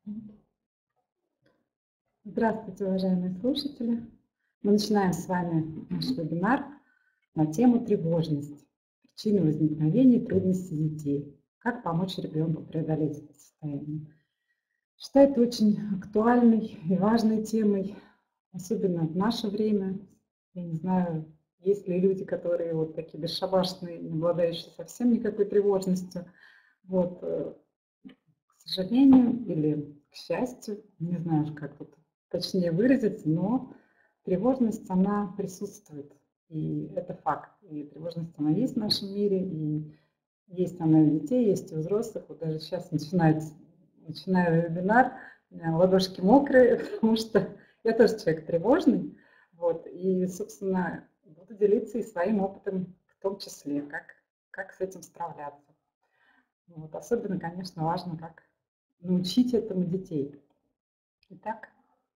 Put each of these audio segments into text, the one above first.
Здравствуйте, уважаемые слушатели! Мы начинаем с вами наш вебинар на тему тревожность, причины возникновения и трудностей детей, как помочь ребенку преодолеть это состояние. Считаю это очень актуальной и важной темой, особенно в наше время. Я не знаю, есть ли люди, которые вот такие бесшабашные, не обладающие совсем никакой тревожностью. Вот, к сожалению или к счастью, не знаю, как тут точнее выразиться, но тревожность, она присутствует, и это факт. И тревожность, она есть в нашем мире, и есть она и у детей, есть и у взрослых. Вот даже сейчас начинаю вебинар, у меня ладошки мокрые, потому что я тоже человек тревожный. Вот, и, собственно, буду делиться и своим опытом в том числе, как с этим справляться. Вот, особенно, конечно, важно, как научить этому детей. Итак,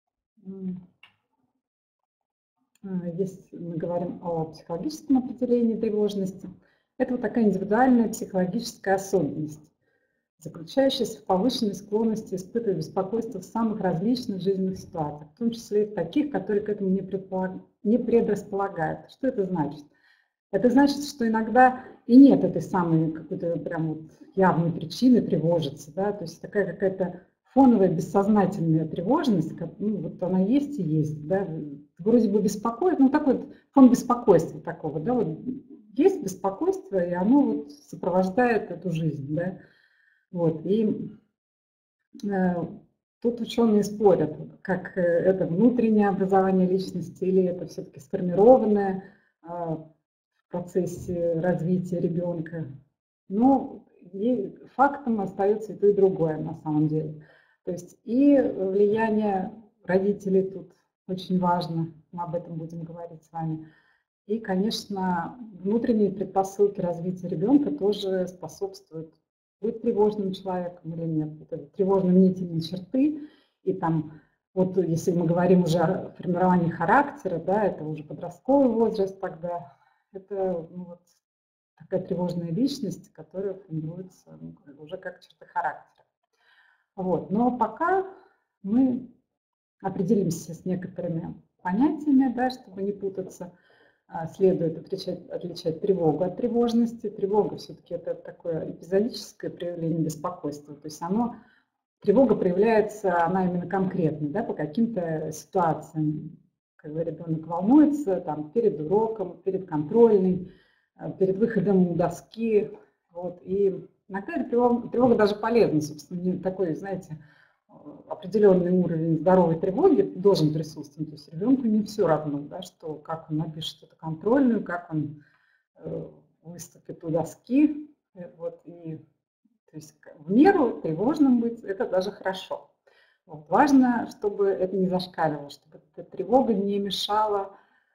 если мы говорим о психологическом определении тревожности, это вот такая индивидуальная психологическая особенность, заключающаяся в повышенной склонности испытывать беспокойство в самых различных жизненных ситуациях, в том числе и в таких, которые к этому не предрасполагают. Что это значит? Это значит, что иногда и нет этой самой какой-то прям вот явной причины тревожиться, да, то есть такая какая-то фоновая бессознательная тревожность, ну, вот она есть и есть, да, вроде бы беспокоит, ну такой вот фон беспокойства такого, да, вот есть беспокойство, и оно вот сопровождает эту жизнь, да, вот, и тут ученые спорят, как это внутреннее образование личности или это все-таки сформированное в процессе развития ребенка. Но фактом остается и то, и другое на самом деле. То есть и влияние родителей тут очень важно, мы об этом будем говорить с вами. И, конечно, внутренние предпосылки развития ребенка тоже способствуют быть тревожным человеком или нет. Это тревожно-мнительные черты. И там, вот если мы говорим уже о формировании характера, да, это уже подростковый возраст тогда, это ну, вот такая тревожная личность, которая формируется уже как черты характера. Вот. Но пока мы определимся с некоторыми понятиями, да, чтобы не путаться, следует отличать тревогу от тревожности. Тревога все-таки это такое эпизодическое проявление беспокойства. То есть тревога проявляется, она именно конкретно, да, по каким-то ситуациям. Когда ребенок волнуется там, перед уроком, перед контрольной, перед выходом у доски. Вот. И иногда эта тревога даже полезна, собственно, такой, знаете, определенный уровень здоровой тревоги должен присутствовать. То есть ребенку не все равно, да, что, как он напишет эту контрольную, как он выступит у доски. Вот, и, то есть в меру тревожным быть, это даже хорошо. Вот. Важно, чтобы это не зашкаливало, чтобы эта тревога не мешала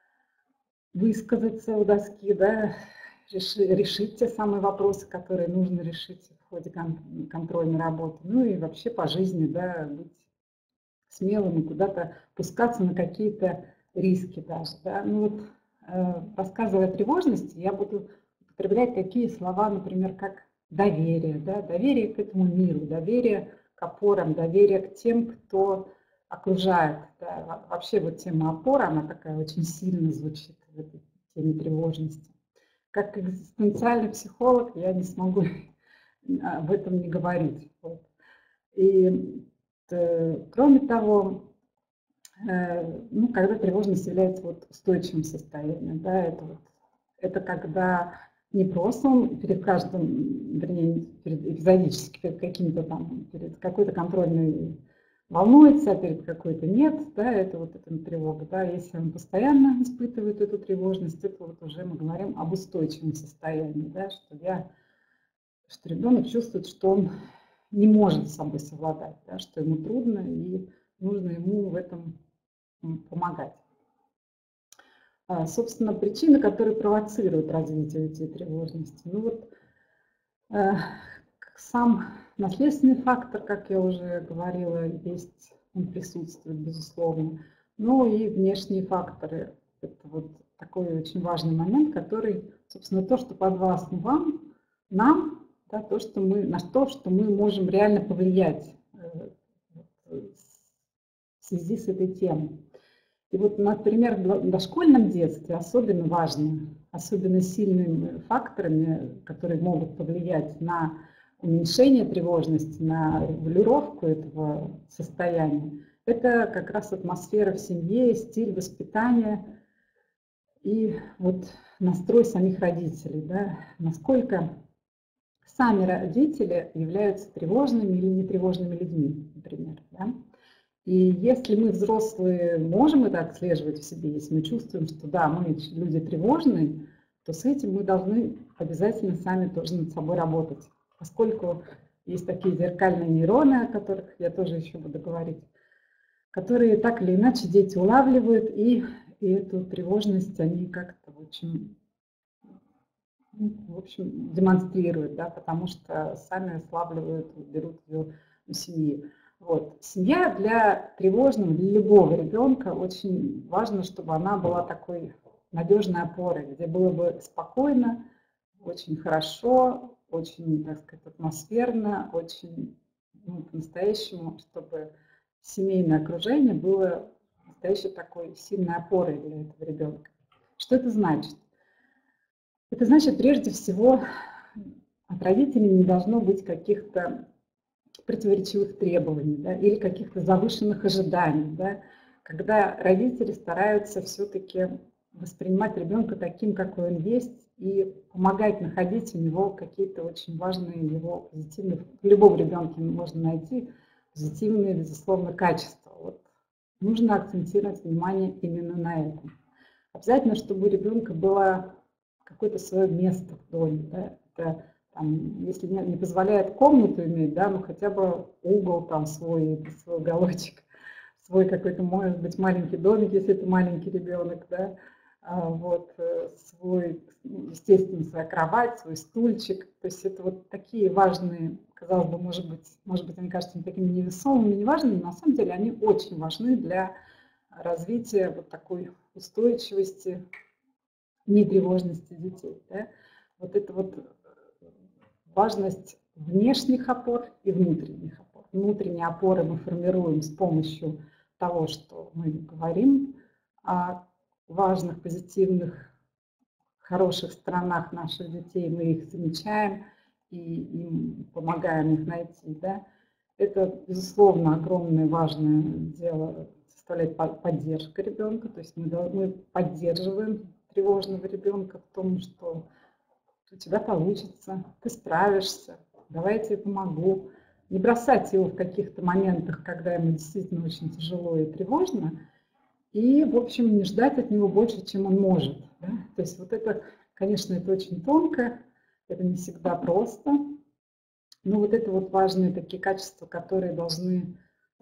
высказаться у доски, да, решить те самые вопросы, которые нужно решить в ходе контрольной работы. Ну и вообще по жизни, да, быть смелым и куда-то пускаться на какие-то риски даже. Да. Ну вот, рассказывая о тревожности, я буду употреблять такие слова, например, как доверие, да, доверие к этому миру, доверие к опорам, доверие к тем, кто окружает. Да. Вообще вот тема опора, она такая очень сильно звучит в этой теме тревожности. Как экзистенциальный психолог я не смогу об этом не говорить. Вот. И кроме того, ну, когда тревожность является вот устойчивым состоянием, да, это когда не просто он перед каждым, вернее, эпизодически, перед каким-то там, перед какой-то контрольной волнуется, а перед какой-то нет, да, это вот эта тревога, да, если он постоянно испытывает эту тревожность, это вот уже мы говорим об устойчивом состоянии, да, что ребенок чувствует, что он не может с собой совладать, да, что ему трудно и нужно ему в этом помогать. Собственно, причины, которые провоцируют развитие этой тревожности. Ну вот сам наследственный фактор, как я уже говорила, есть, он присутствует, безусловно. Ну и внешние факторы. Это вот такой очень важный момент, который, собственно, то, что подвластно нам, да, на то, что мы можем реально повлиять в связи с этой темой. И вот, например, в дошкольном детстве особенно важно, особенно сильными факторами, которые могут повлиять на уменьшение тревожности, на регулировку этого состояния, это как раз атмосфера в семье, стиль воспитания и вот настрой самих родителей, да, насколько сами родители являются тревожными или нетревожными людьми, например. Да? И если мы, взрослые, можем это отслеживать в себе, если мы чувствуем, что да, мы люди тревожные, то с этим мы должны обязательно сами тоже над собой работать. Поскольку есть такие зеркальные нейроны, о которых я тоже еще буду говорить, которые так или иначе дети улавливают, и эту тревожность они как-то в общем, демонстрируют, да, потому что сами славливают, берут ее у семьи. Вот. Семья для тревожного, для любого ребенка очень важно, чтобы она была такой надежной опорой, где было бы спокойно, очень хорошо, очень, так сказать, атмосферно, очень по-настоящему, чтобы семейное окружение было настоящей такой сильной опорой для этого ребенка. Что это значит? Это значит, прежде всего, от родителей не должно быть каких-то противоречивых требований, да, или каких-то завышенных ожиданий. Да, когда родители стараются все-таки воспринимать ребенка таким, какой он есть, и помогать находить у него какие-то очень важные его позитивные, в любом ребенке можно найти позитивные, безусловно, качества. Вот. Нужно акцентировать внимание именно на этом. Обязательно, чтобы у ребенка было какое-то свое место в доме. Да? Это, там, если не позволяет комнату иметь, да, ну хотя бы угол там свой уголочек, свой какой-то, может быть, маленький домик, если это маленький ребенок, да, вот, свой, естественно, своя кровать, свой стульчик. То есть это вот такие важные, казалось бы, может быть, они кажутся не такими невесомыми, неважными, но на самом деле они очень важны для развития вот такой устойчивости, нетревожности детей. Да? Вот это вот важность внешних опор и внутренних опор. Внутренние опоры мы формируем с помощью того, что мы говорим о важных, позитивных, хороших сторонах наших детей, мы их замечаем и им помогаем их найти. Да? Это, безусловно, огромное важное дело составляет поддержка ребенка, то есть мы поддерживаем тревожного ребенка в том, что у тебя получится, ты справишься, давай я тебе помогу. Не бросать его в каких-то моментах, когда ему действительно очень тяжело и тревожно, и, в общем, не ждать от него больше, чем он может. Да? То есть вот это, конечно, это очень тонко, это не всегда просто, но вот это вот важные такие качества, которые должны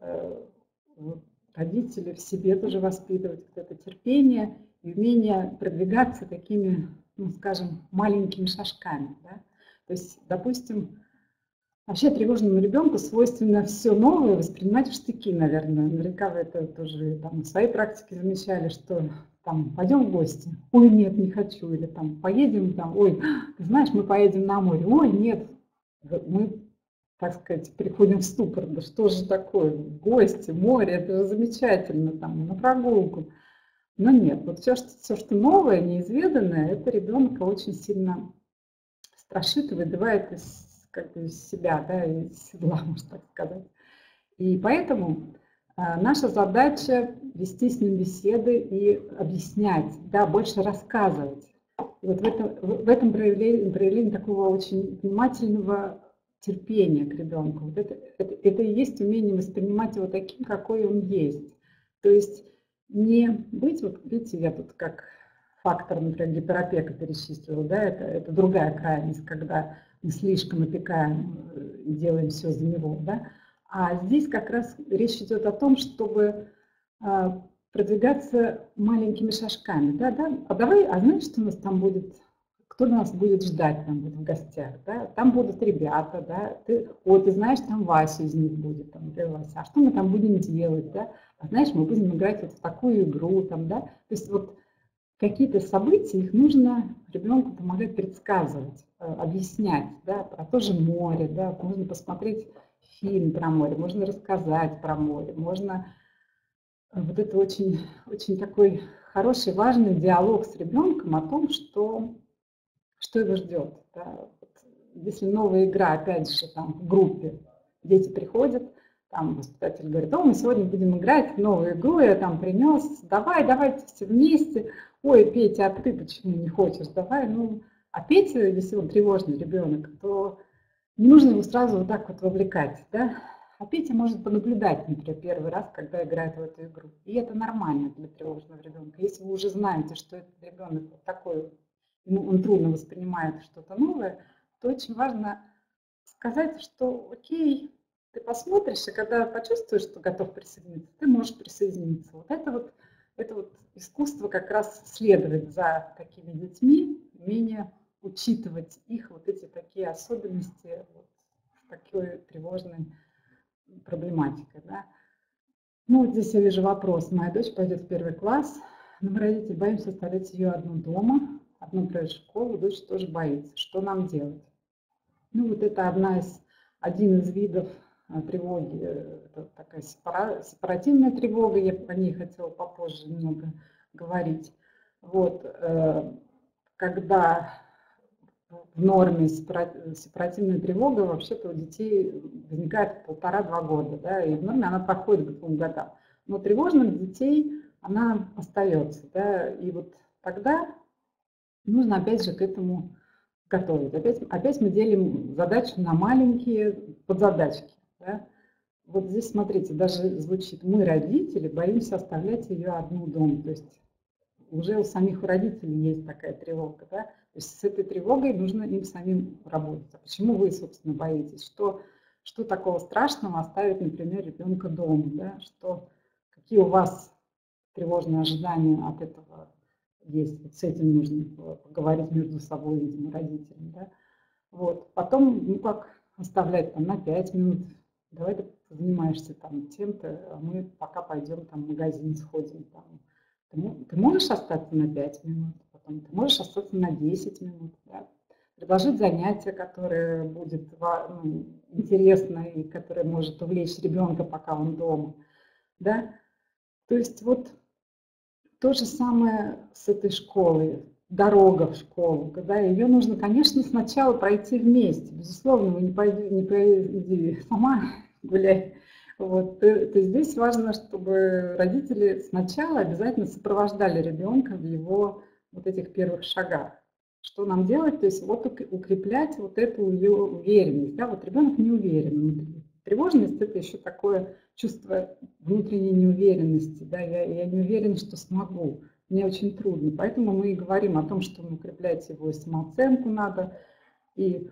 родители в себе тоже воспитывать, вот это терпение и умение продвигаться такими, ну, скажем, маленькими шажками. Да? То есть, допустим, вообще тревожному ребенку свойственно все новое воспринимать в штыки, наверное. Наверняка вы это тоже там, в своей практике замечали, что там пойдем в гости, ой, нет, не хочу, или там поедем, там, ой, ты знаешь, мы поедем на море, ой, нет, мы, так сказать, приходим в ступор, да что же такое, гости, море, это же замечательно, там, на прогулку. Но нет, вот все, что новое, неизведанное, это ребенка очень сильно страшит и выбивает из себя, да, из седла, можно так сказать. И поэтому наша задача вести с ним беседы и объяснять, да, больше рассказывать. И вот в этом проявлении такого очень внимательного терпения к ребенку. Вот это и есть умение воспринимать его таким, какой он есть. То есть не быть, вот видите, я тут как фактор, например, гиперопека перечислила, да, это другая крайность, когда мы слишком опекаем и делаем все за него, да. А здесь как раз речь идет о том, чтобы продвигаться маленькими шажками. Да, да. А знаешь, что у нас там будет, кто нас будет ждать там в гостях? Да? Там будут ребята, да? Ты знаешь, там Вася из них будет, там, Вася. А что мы там будем делать? Да? А знаешь, мы будем играть вот в такую игру, там, да? То есть вот какие-то события, их нужно ребенку помогать предсказывать, объяснять, да, про то же море, да, можно посмотреть фильм про море, можно рассказать про море, можно Вот это очень, очень такой хороший, важный диалог с ребенком о том, что его ждет. Да. Вот если новая игра, опять же, там в группе, дети приходят, там воспитатель говорит: о, мы сегодня будем играть в новую игру, я там принес, давайте все вместе. Ой, Петя, а ты почему не хочешь? Давай, ну, а Петя, если он тревожный ребенок, то не нужно его сразу вот так вот вовлекать, да? А Петя может понаблюдать, например, первый раз, когда играет в эту игру. И это нормально для тревожного ребенка. Если вы уже знаете, что этот ребенок вот такой, он трудно воспринимает что-то новое, то очень важно сказать, что окей, ты посмотришь, и когда почувствуешь, что готов присоединиться, ты можешь присоединиться. Это вот искусство как раз следовать за такими детьми, умение учитывать их вот эти такие особенности вот, в такой тревожной проблематикой. Да. Ну, вот здесь я вижу вопрос. Моя дочь пойдет в 1 класс, но мы, родители, боимся оставлять ее одну дома, одну отправить в школу, дочь тоже боится. Что нам делать? Ну, вот это один из видов тревоги, это такая сепаративная тревога, я о ней хотела попозже немного говорить. Вот, когда в норме сепаративная тревога вообще-то у детей возникает 1,5–2 года, да, и в норме она проходит к 2 годам. Но тревожных детей она остается, да, и вот тогда нужно опять же к этому готовить. Опять мы делим задачу на маленькие подзадачки. Да. Вот здесь, смотрите, даже звучит: мы, родители, боимся оставлять ее одну дома. То есть уже у самих родителей есть такая тревога. Да. То есть с этой тревогой нужно им самим работать. А почему вы, собственно, боитесь? Что такого страшного оставить, например, ребенка дома? Да? Какие у вас тревожные ожидания от этого есть? Вот с этим нужно поговорить между собой, видимо, родителями. Да? Вот. Потом, ну как оставлять там на 5 минут, давай ты занимаешься там тем-то, а мы пока пойдем там в магазин сходим. Там. Ты можешь остаться на 5 минут, потом ты можешь остаться на 10 минут. Да? Предложить занятие, которое будет интересно и которое может увлечь ребенка, пока он дома. Да? То есть вот то же самое с этой школой, дорога в школу, когда ее нужно, конечно, сначала пройти вместе. Безусловно, вы не пойди сама гуляй. Вот. То здесь важно, чтобы родители сначала обязательно сопровождали ребенка в его вот этих первых шагах. Что нам делать? То есть вот укреплять вот эту ее уверенность. Да? Вот ребенок не уверен внутри. Тревожность – это еще такое чувство внутренней неуверенности. Да? Я не уверен, что смогу. Мне очень трудно. Поэтому мы и говорим о том, что укреплять его самооценку надо и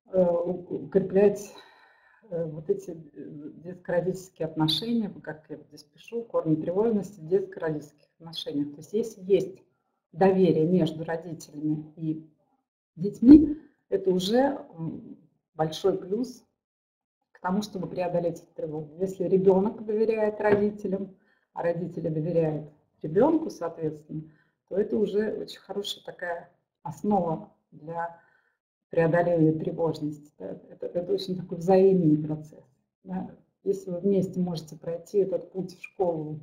укреплять вот эти детско-родительские отношения, как я здесь пишу, корни тревожности в детско-родительских отношениях. То есть если есть доверие между родителями и детьми, это уже большой плюс к тому, чтобы преодолеть эту тревогу. Если ребенок доверяет родителям, а родители доверяют ребенку, соответственно, то это уже очень хорошая такая основа для преодоления тревожности. Да. Это очень такой взаимный процесс. Да. Если вы вместе можете пройти этот путь в школу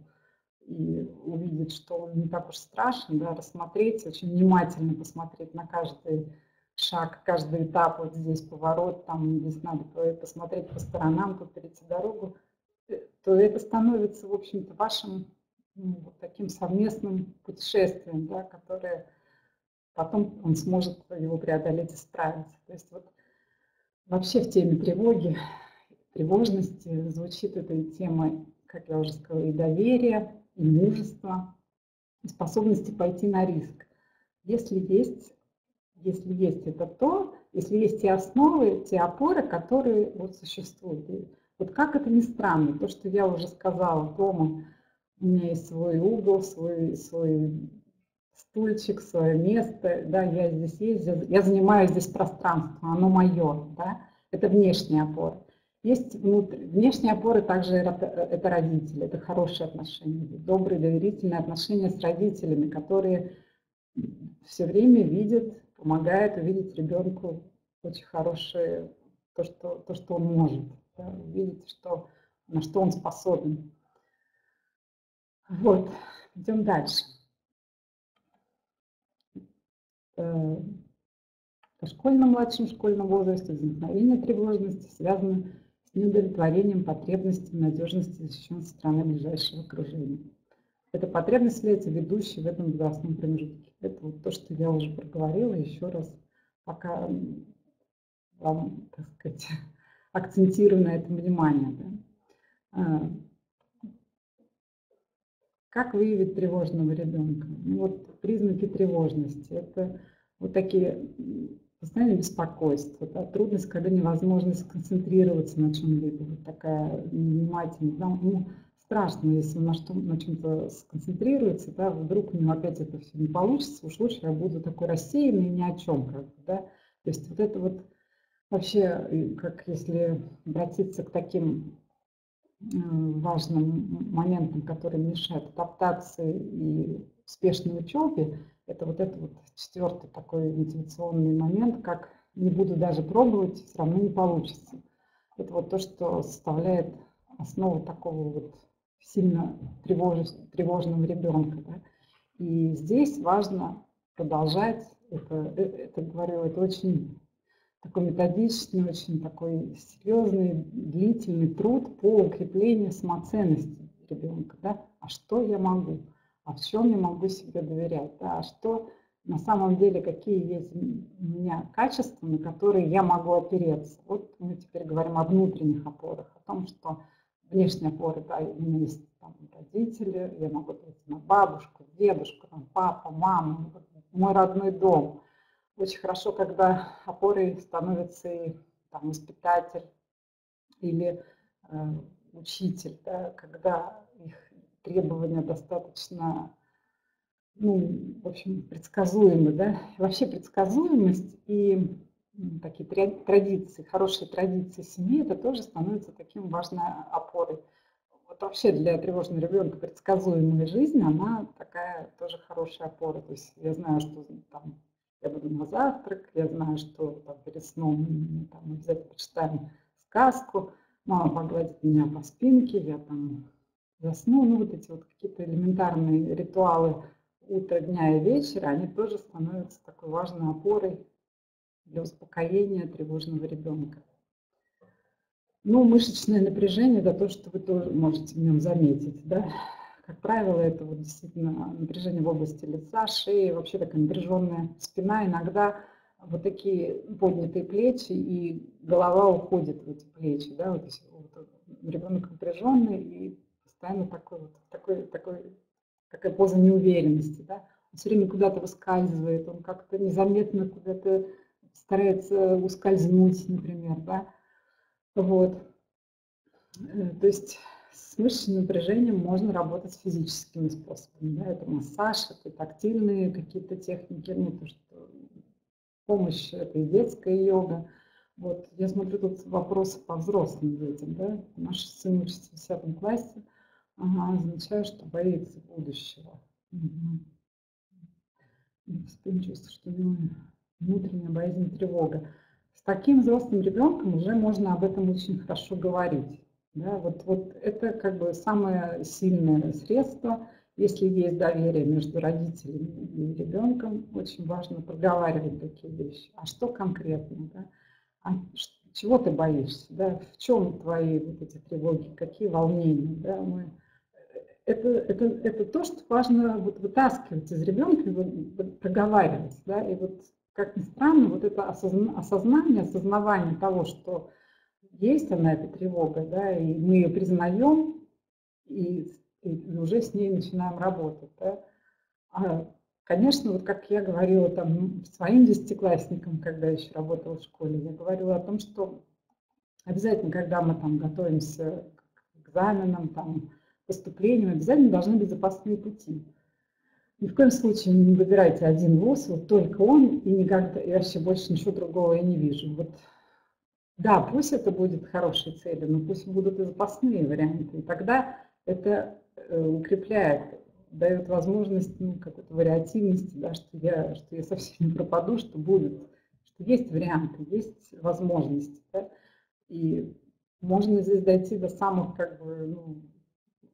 и увидеть, что он не так уж страшен, да, рассмотреть, очень внимательно посмотреть на каждый шаг, каждый этап, вот здесь поворот, там здесь надо посмотреть по сторонам, тут перейти дорогу, то это становится, в общем-то, вашим вот таким совместным путешествием, да, которое потом он сможет его преодолеть и справиться. То есть вот вообще в теме тревоги, тревожности звучит эта тема, как я уже сказала, и доверие, и мужество, и способности пойти на риск. Если есть это то, если есть те основы, те опоры, которые вот существуют. И вот как это ни странно, то, что я уже сказала, дома у меня есть свой угол, свой стульчик, свое место, да, я здесь есть, я занимаю здесь пространство, оно мое, да, это внешняя опора. Есть внешние опоры, также это родители, это хорошие отношения, добрые, доверительные отношения с родителями, которые все время видят, помогают увидеть ребенку очень хорошее, то, что он может, да, увидеть, на что он способен. Вот, идем дальше. В дошкольном, младшем школьном возрасте возникновение тревожности связано с неудовлетворением потребностей в надежности и защищенности стороны ближайшего окружения. Эта потребность является ведущей в этом возрастном промежутке. Это вот то, что я уже проговорила, еще раз пока вам, так сказать, акцентирую на этом внимание. Да? Как выявить тревожного ребенка? Ну, вот признаки тревожности – это вот такие постоянное беспокойство, да, трудность, когда невозможно сконцентрироваться на чем-либо, вот такая невнимательность. Да, ну, страшно, если он на чем-то сконцентрируется, да, вдруг у него опять это все не получится, уж лучше я буду такой рассеянный ни о чем. Как бы, да. То есть вот это вот вообще, как если обратиться к таким важным моментом, который мешает адаптации и успешной учебе, это вот четвертый такой мотивационный момент, как не буду даже пробовать, все равно не получится. Это вот то, что составляет основу такого вот сильно тревожного ребенка. Да? И здесь важно продолжать, говорю, это очень такой методичный, очень такой серьезный, длительный труд по укреплению самоценности ребенка. Да? А что я могу? А в чем я могу себе доверять? Да? А что на самом деле, какие есть у меня качества, на которые я могу опереться? Вот мы теперь говорим о внутренних опорах, о том, что внешние опоры, да, у меня есть там родители, я могу опереться на бабушку, дедушку, там, папа, маму, мой родной дом. Очень хорошо, когда опорой становится и там, воспитатель или учитель, да, когда их требования достаточно, ну, в общем, предсказуемы. Да? Вообще предсказуемость и такие традиции, хорошие традиции семьи, это тоже становится таким важной опорой. Вот вообще для тревожного ребенка предсказуемая жизнь, она такая тоже хорошая опора. То есть я знаю, что там я буду на завтрак, я знаю, что там, перед сном мы там, обязательно почитаем сказку, мама погладит меня по спинке, я там засну. Ну, вот эти вот какие-то элементарные ритуалы утра, дня и вечера, они тоже становятся такой важной опорой для успокоения тревожного ребенка. Ну, мышечное напряжение, это то, что вы тоже можете в нем заметить, да. Как правило, это вот действительно напряжение в области лица, шеи, вообще такая напряженная спина, иногда вот такие поднятые плечи, и голова уходит в эти плечи, да, вот ребенок напряженный и постоянно такая поза неуверенности, да. Он все время куда-то выскальзывает, он как-то незаметно куда-то старается ускользнуть, например, да. Вот. То есть с мышечным напряжением можно работать физическими способами. Да? Это массаж, это тактильные какие-то техники, ну, то, что помощь, это и детская йога. Вот. Я смотрю, тут вопросы по взрослым детям. Да? Наш сын учится в 10 классе, означает, что боится будущего. Чувство, что у него внутренняя боязнь, тревога. С таким взрослым ребенком уже можно об этом очень хорошо говорить. Да, вот это как бы самое сильное средство. Если есть доверие между родителями и ребенком, очень важно проговаривать такие вещи. А что конкретно? Да? Чего ты боишься? Да? В чем твои вот эти тревоги? Какие волнения? Да? Это то, что важно вот вытаскивать из ребенка и проговаривать. Да? И вот, как ни странно, вот это осознавание того, что есть она, эта тревога, да, и мы ее признаем, и уже с ней начинаем работать. Да. Конечно, вот как я говорила там своим десятиклассникам, когда еще работала в школе, я говорила о том, что обязательно, когда мы там готовимся к экзаменам, там, поступлениям, обязательно должны быть запасные пути. Ни в коем случае не выбирайте один вуз, вот только он, и никогда, и вообще больше ничего другого я не вижу. Вот. Да, пусть это будет хорошей целью, но пусть будут и запасные варианты. И тогда это укрепляет, дает возможность какой-то вариативности, да, что я совсем не пропаду, что будет, что есть варианты, есть возможности. Да, и можно здесь дойти до самых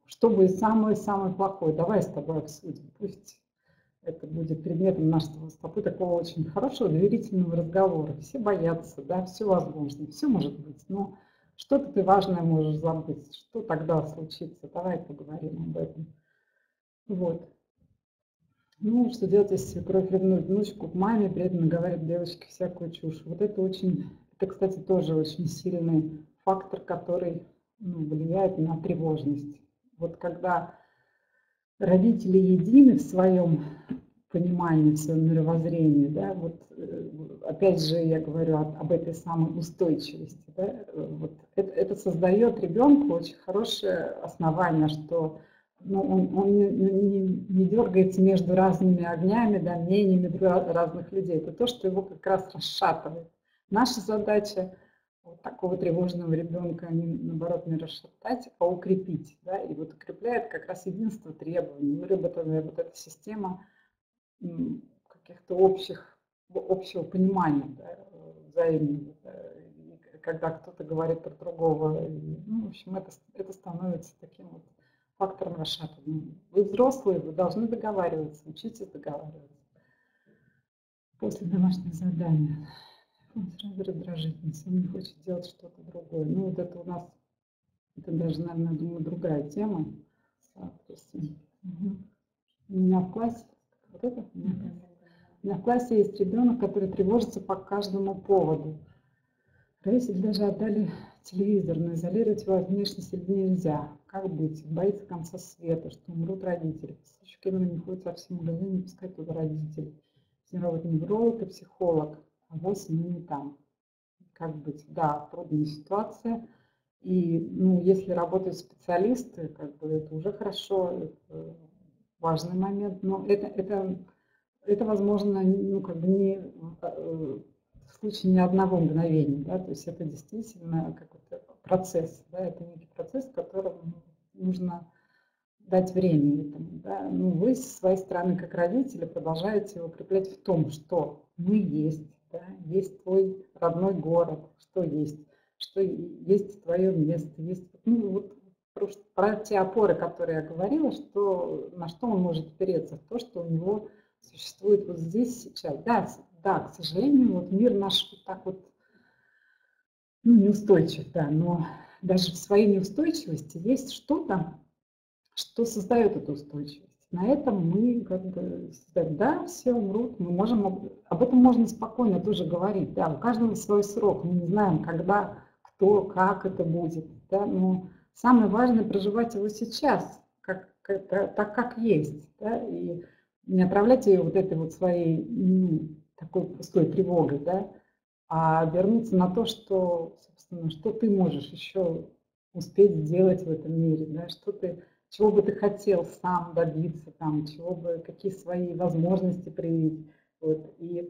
что будет самое-самое плохое? Давай с тобой обсудим. Пусть это будет предметом нашего с тобой такого очень хорошего доверительного разговора. Все боятся, да, все возможно, все может быть. Но что-то ты важное можешь забыть. Что тогда случится? Давай поговорим об этом. Вот. Ну, что делать, если свекровь ревнует внучку к маме, при этом говорит девочке всякую чушь. Вот это очень, это, кстати, тоже очень сильный фактор, который влияет на тревожность. Вот когда родители едины в своем понимании, в своем мировоззрении, да, вот опять же я говорю об этой самой устойчивости, да, вот это создает ребенку очень хорошее основание, что он не дергается между разными огнями, да, мнениями разных людей. Это то, что его как раз расшатывает. Наша задача вот такого тревожного ребенка наоборот, не расшатать, а укрепить. Да? И вот укрепляет как раз единство требований, выработанная вот эта система каких-то общего понимания, да, взаимного. Да? Когда кто-то говорит про другого, в общем, это становится таким вот фактором расшатывания. Вы взрослые, вы должны договариваться, учитесь договариваться. После домашнего задания. Он сразу раздражительность, он не хочет делать что-то другое. Ну, вот это у нас, это даже, наверное, думаю, другая тема. Угу. У меня в классе, вот это? У меня в классе есть ребенок, который тревожится по каждому поводу. Родители даже отдали телевизор, но изолировать его от внешней среды нельзя. Как быть? Боится конца света, что умрут родители. Еще кем не ходит во все магазины, не пускать туда родителей. С ним работает невролог и психолог, а 8 не там. Как быть? Да, трудная ситуация. И если работают специалисты, как бы это уже хорошо, это важный момент, но это возможно, не в случае ни одного мгновения, да, то есть это действительно какой-то процесс, да, это некий процесс, которому нужно дать время этому, да. Вы с своей стороны, как родители, продолжаете укреплять в том, что мы есть, да, есть твой родной город, что есть твое место, есть, про те опоры, которые я говорила, на что он может опереться, в то, что у него существует вот здесь, сейчас. Да, к сожалению, вот мир наш вот так вот, неустойчив, да, но даже в своей неустойчивости есть что-то, что создает эту устойчивость. На этом мы да, все умрут, мы можем, об этом можно спокойно тоже говорить, да, у каждого свой срок, мы не знаем, когда, кто, как это будет, да, но самое важное проживать его сейчас, так как есть, да, и не отправлять ее вот этой вот своей такой пустой тревогой, да, а вернуться на то, что, собственно, что ты можешь еще успеть сделать в этом мире, да, чего бы ты хотел сам добиться, там, какие свои возможности проявить. Вот,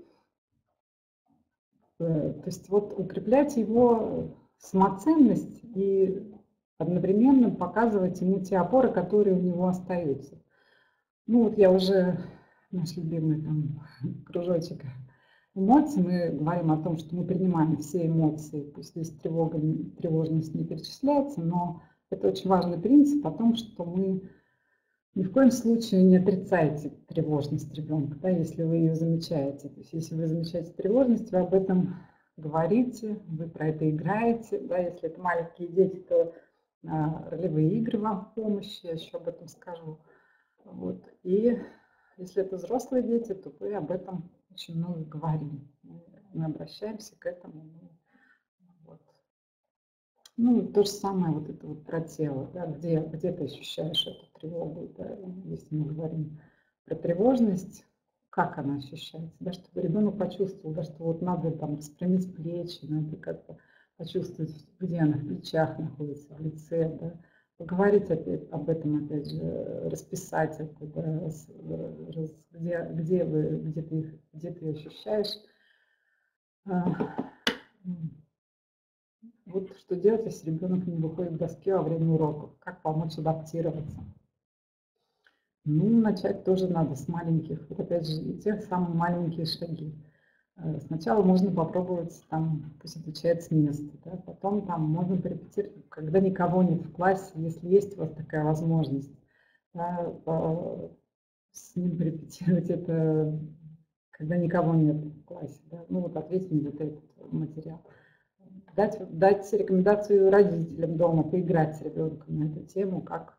то есть вот укреплять его самоценность и одновременно показывать ему те опоры, которые у него остаются. Вот я уже, наш любимый там кружочек эмоций, мы говорим о том, что мы принимаем все эмоции, пусть здесь тревожность не перечисляется, но это очень важный принцип о том, что мы ни в коем случае не отрицаете тревожность ребенка, да, если вы ее замечаете. То есть если вы замечаете тревожность, вы об этом говорите, вы про это играете. Да, если это маленькие дети, то ролевые игры вам в помощь, я еще об этом скажу. Вот. И если это взрослые дети, то вы об этом очень много говорим. Мы обращаемся к этому. Вот. То же самое вот это вот про тело, да, где ты ощущаешь эту тревогу, да, если мы говорим про тревожность, как она ощущается, да, чтобы ребенок почувствовал, да, что вот надо там распрямить плечи, надо как-то почувствовать, где она в плечах находится, в лице, да, поговорить об этом, опять же, расписать это, да, где ты ощущаешь. Вот что делать, если ребенок не выходит к доске во время уроков? Как помочь адаптироваться? Начать тоже надо с маленьких, вот опять же, и тех самых маленькие шаги. Сначала можно попробовать, там, пусть отвечает с места, да, потом там можно порепетировать, когда никого нет в классе, если есть у вас такая возможность, да, с ним порепетировать это, когда никого нет в классе, да, ну вот ответить мне вот этот материал. Дать рекомендацию родителям дома, поиграть с ребенком на эту тему, как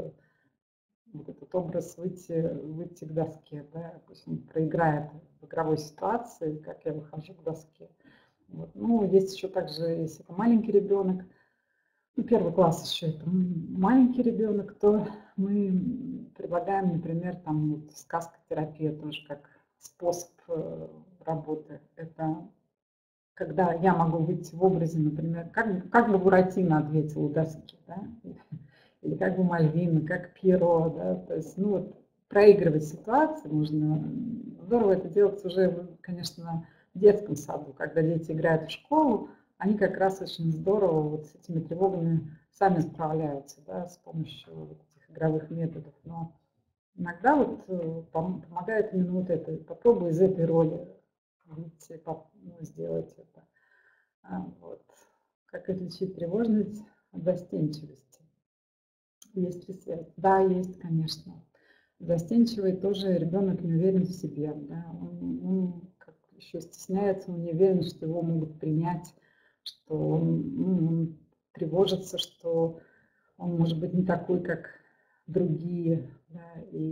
вот этот образ выйти к доске, да, пусть он проиграет в игровой ситуации, как я выхожу к доске. Вот. Ну, есть еще также, если это маленький ребенок, ну, первый класс еще это маленький ребенок, то мы предлагаем, например, там вот сказкотерапия тоже как способ работы. Это когда я могу выйти в образе, например, как бы Буратино ответил у доски, да? Или как бы Мальвина, как Пьеро, да, то есть, ну вот, проигрывать ситуации можно. Здорово это делать уже, конечно, в детском саду, когда дети играют в школу, они как раз очень здорово вот с этими тревогами сами справляются, да, с помощью вот этих игровых методов. Но иногда вот помогает именно вот это. Попробуй из этой роли выйти, сделать это. Вот. Как отличить тревожность от застенчивости? Есть ли связь? Да, есть, конечно. Застенчивый тоже ребенок не уверен в себе. Да? Он как еще стесняется, он не уверен, что его могут принять, что он тревожится, что он может быть не такой, как другие. Да?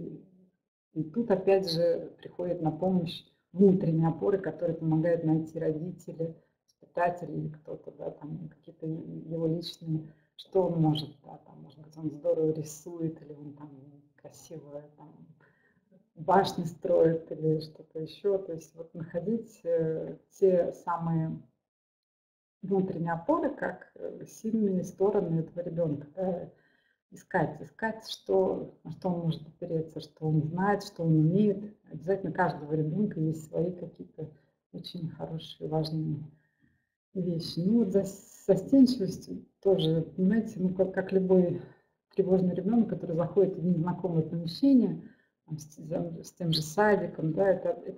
И тут опять же приходит на помощь внутренние опоры, которые помогают найти родители, воспитатели или кто-то, да, там какие-то его личные, что он может, да, там, может быть, он здорово рисует, или он там красиво там, башни строит, или что-то еще. То есть вот находить те самые внутренние опоры, как сильные стороны этого ребенка. Да, искать, на что он может опереться, что он знает, что он умеет. Обязательно у каждого ребенка есть свои какие-то очень хорошие, важные вещи. Ну вот застенчивость тоже, понимаете, ну как любой тревожный ребенок, который заходит в незнакомое помещение, там, с тем же садиком, да, это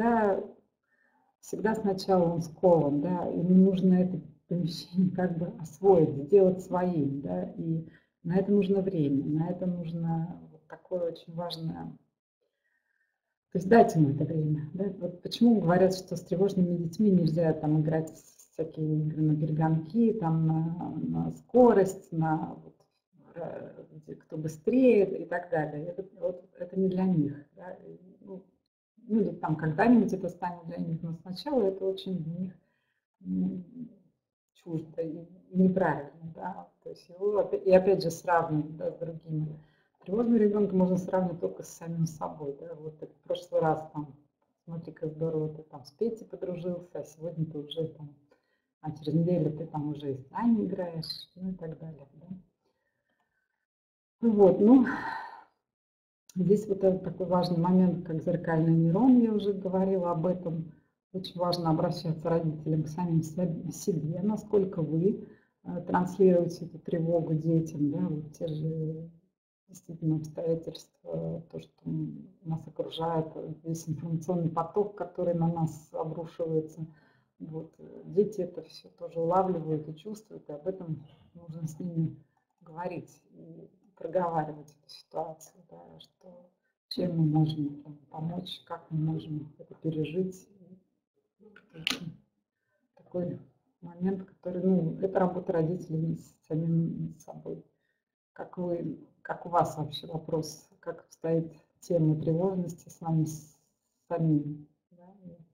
всегда сначала он скован, да, ему нужно это помещение как бы освоить, сделать своим, да, и на это нужно время, на это нужно вот такое очень важное, то есть дать ему это время. Да? Вот почему говорят, что с тревожными детьми нельзя там играть всякие игры на перегонки, там на скорость, на вот, кто быстрее и так далее. Это не для них. Да? Ну или там когда-нибудь это станет для них, но сначала это очень для них чуждо и неправильно, да, то есть его, и опять же сравнивать, да, с другими. Тревожного ребенка можно сравнивать только с самим собой, да, вот в прошлый раз там, смотри, как здорово ты там с Петей подружился, а сегодня ты уже там, а через неделю ты там уже и с Таней играешь, ну и так далее, да. Вот, ну, здесь вот этот такой важный момент, как зеркальный нейрон, я уже говорила об этом. Очень важно обращаться родителям к самим себе, насколько вы транслируете эту тревогу детям, да, вот те же действительно обстоятельства, то, что нас окружает, весь информационный поток, который на нас обрушивается. Вот. Дети это все тоже улавливают и чувствуют, и об этом нужно с ними говорить и проговаривать эту ситуацию, да, что, чем мы можем там, помочь, как мы можем это пережить. Такой момент, который, ну, это работа родителей с самим собой. Как как у вас вообще вопрос, как стоит тема тревожности с вами самим? Да?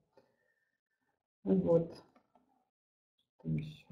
Вот, что еще?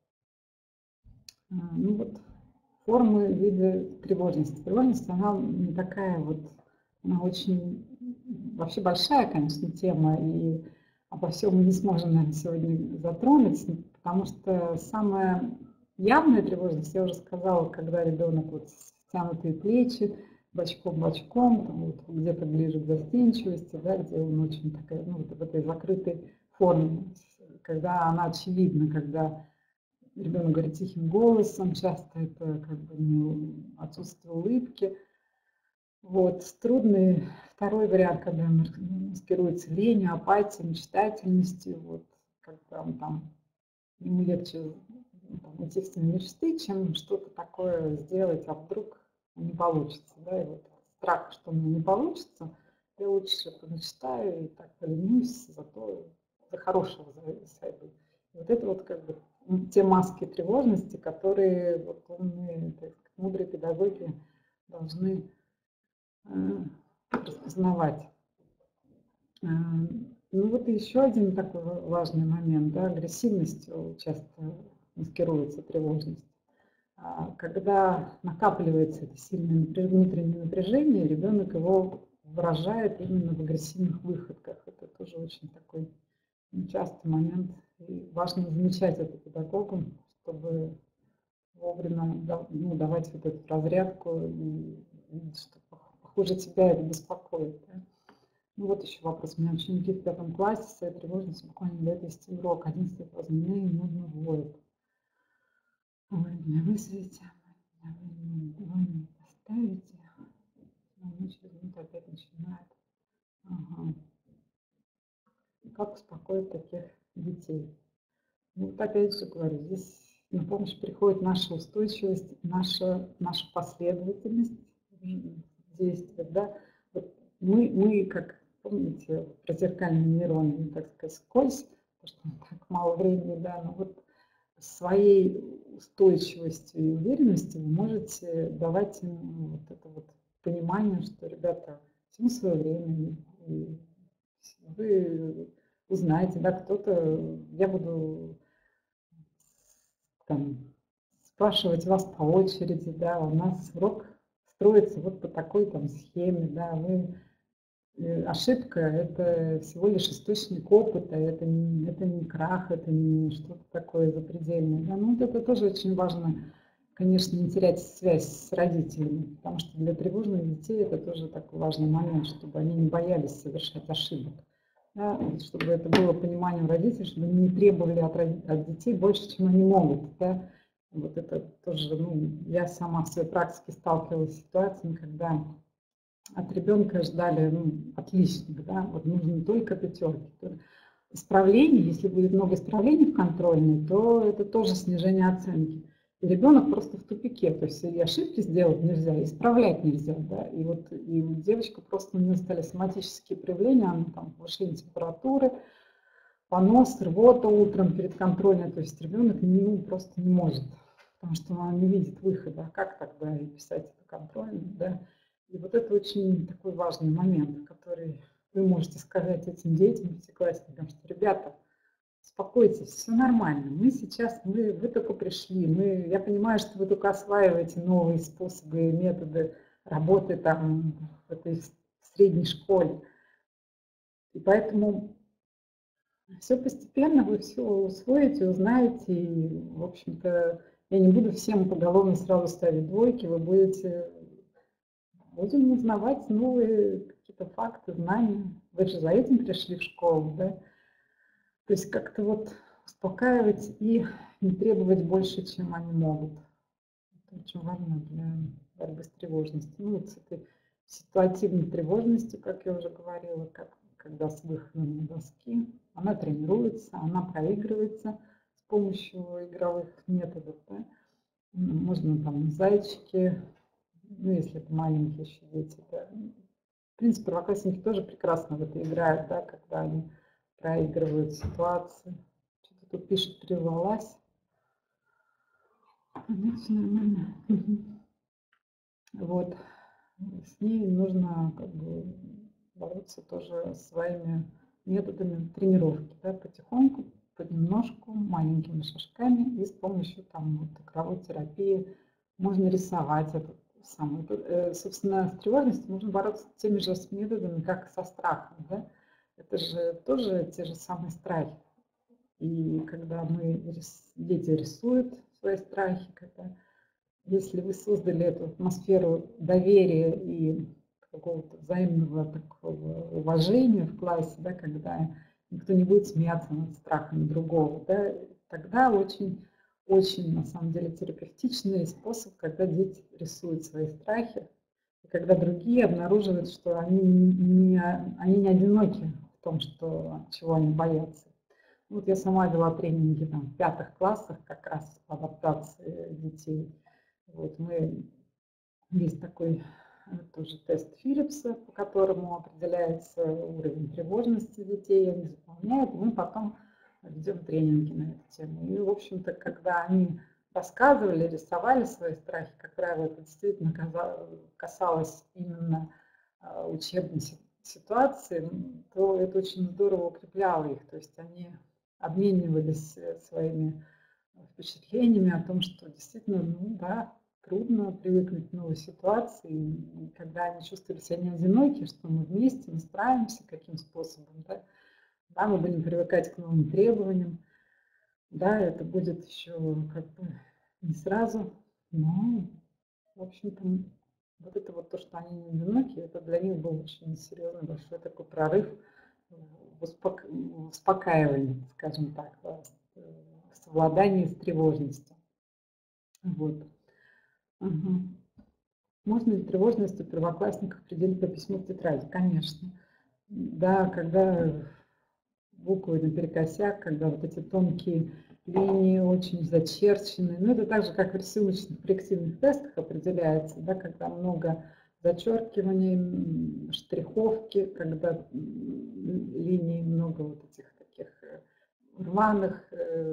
Ну вот, формы, виды тревожности. Тревожность, она не такая вот, она очень вообще большая, конечно, тема, и обо всем мы не сможем, наверное, сегодня затронуть, потому что самая явная тревожность, я уже сказала, когда ребенок вот стянутые плечи, бочком-бочком, вот, где-то ближе к застенчивости, да, где он очень такая, ну, вот в этой закрытой форме, когда она очевидна, когда ребенок говорит тихим голосом, часто это как бы отсутствие улыбки. Вот. Трудный второй вариант, когда маскируется лень, апатия, мечтательностью, вот, когда он там, ему легче там, идти в мечты, чем что-то такое сделать, а вдруг не получится. Да? И вот страх, что у меня не получится, я лучше помечтаю и так поленюсь, зато за хорошего сойду. И вот это вот как бы те маски тревожности, которые вот умные, так сказать, мудрые педагоги должны распознавать. Ну вот еще один такой важный момент, да, агрессивностью часто маскируется тревожность. Когда накапливается это сильное внутреннее напряжение, ребенок его выражает именно в агрессивных выходках. Это тоже очень такой частый момент. И важно замечать это педагогам, чтобы вовремя давать вот эту разрядку и видеть, что похоже тебя это беспокоит. Да? Ну вот еще вопрос. У меня ученики в 5 классе своей тревожностью буквально лет вести урок. 11 возьми и нудно воет. Вы меня вызовете, вы меня поставите. Ну, через минуту опять начинает. Ага. Как успокоить таких детей? Ну, вот опять же говорю, здесь на помощь приходит наша устойчивость, наша последовательность действий. Да? Вот мы, как помните, про зеркальные нейроны, так сказать, скользь, потому что так мало времени, да, но вот своей устойчивостью и уверенностью вы можете давать им вот это вот понимание, что, ребята, всему свое время, и вы узнаете, да, кто-то, я буду там спрашивать вас по очереди, да, у нас урок строится вот по такой там схеме, да, ошибка – это всего лишь источник опыта, это не крах, это не что-то такое запредельное. Да? Ну, вот это тоже очень важно, конечно, не терять связь с родителями, потому что для тревожных детей это тоже такой важный момент, чтобы они не боялись совершать ошибок. Да? Чтобы это было понимание у родителей, чтобы они не требовали от детей больше, чем они могут. Да? Вот это тоже, я сама в своей практике сталкивалась с ситуациями, когда от ребенка ждали отличник, да, вот нужны только пятерки. Исправлений, если будет много исправлений в контрольной, то это тоже снижение оценки. И ребенок просто в тупике, то есть и ошибки сделать нельзя, исправлять нельзя, да, и девочка просто, у нее стали соматические проявления, она там повышение температуры, понос, рвота утром перед контрольной, то есть ребенок просто не может, потому что она не видит выхода, а как тогда и писать эту контрольную, да. И вот это очень такой важный момент, который вы можете сказать этим детям, пятиклассникам, что, ребята, успокойтесь, все нормально, вы только пришли, я понимаю, что вы только осваиваете новые способы и методы работы там в этой средней школе. И поэтому все постепенно вы все усвоите, узнаете, и, в общем-то, я не буду всем поголовно сразу ставить двойки, будем узнавать новые какие-то факты, знания. Вы же за этим пришли в школу, да? То есть как-то вот успокаивать и не требовать больше, чем они могут. Это очень важно для борьбы с тревожностью. Ну, вот с этой ситуативной тревожностью, как я уже говорила, когда с выходом на доски, она тренируется, она проигрывается с помощью игровых методов. Да? Можно там зайчики, если это маленькие еще дети. Да. В принципе, первоклассники тоже прекрасно в это играют, да, когда они проигрывают ситуации. Что-то тут пишет, прервалась. Нормально. Вот. С ней нужно как бы бороться тоже своими методами тренировки, да, потихоньку, понемножку, маленькими шажками и с помощью там вот игровой терапии можно рисовать этот самый. Собственно, с тревожностью можно бороться теми же методами, как и со страхом, да. Это же тоже те же самые страхи. И когда дети рисуют свои страхи, если вы создали эту атмосферу доверия и какого-то взаимного такого уважения в классе, да, когда никто не будет смеяться над страхами другого, да, тогда очень, на самом деле, терапевтичный способ, когда дети рисуют свои страхи. И когда другие обнаруживают, что они не одиноки в том, чего они боятся. Вот я сама вела тренинги там, в 5 классах как раз по адаптации детей. Вот есть такой тоже тест Филлипса, по которому определяется уровень тревожности детей, они заполняют, и мы потом ведем тренинги на эту тему. И, в общем-то, когда они рассказывали, рисовали свои страхи, как правило, это действительно касалось именно учебной ситуации, то это очень здорово укрепляло их. То есть они обменивались своими впечатлениями о том, что действительно, ну да, трудно привыкнуть к новой ситуации, и когда они чувствовали себя не одиноки, что мы вместе, мы справимся, каким способом, да, да, мы будем привыкать к новым требованиям, да, это будет еще как бы не сразу, но, в общем-то, вот это вот то, что они не одиноки, это для них был очень серьезный большой такой прорыв в успокаивании, скажем так, в совладании с тревожностью. Вот. Ага. Можно ли тревожность у первоклассников определить по письму в тетради? Конечно. Да, когда буквы наперекосяк, когда вот эти тонкие линии очень зачерчены. Но это так же, как в рисуночных коррективных тестах определяется, да, когда много зачеркиваний, штриховки, когда линий много вот этих таких рваных,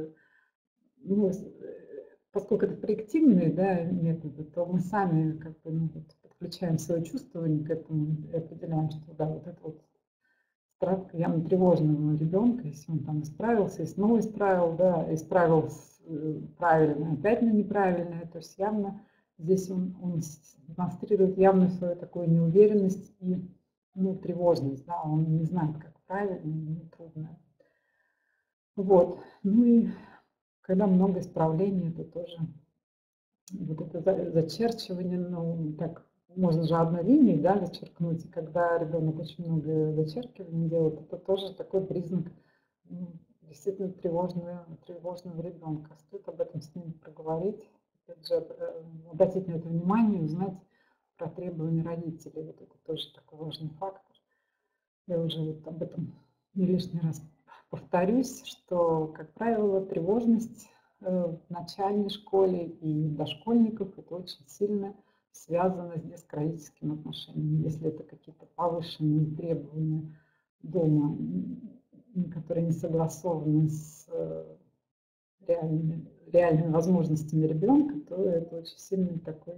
ну, поскольку это проективные, да, методы, то мы сами как бы, ну, вот, подключаем свое чувствование к этому и определяем, что да, вот это вот страх явно тревожного ребенка, если он там исправился и снова исправил, да, исправил правильно, опять на неправильное, то есть явно здесь он демонстрирует явно свою такую неуверенность и, ну, тревожность, да, он не знает, как правильно, ему трудно. Вот, ну и когда много исправлений, это тоже вот это зачерчивание, ну, так, можно же одной линией, да, зачеркнуть, и когда ребенок очень много зачеркиваний делает, это тоже такой признак действительно тревожного ребенка. Стоит об этом с ним проговорить, опять же, обратить на это внимание, узнать про требования родителей. Вот это тоже такой важный фактор. Я уже вот об этом не лишний раз повторюсь, что, как правило, тревожность в начальной школе и дошкольников это очень сильно связано с детско-родительскими отношениями. Если это какие-то повышенные требования дома, которые не согласованы с реальными возможностями ребенка, то это очень сильный такой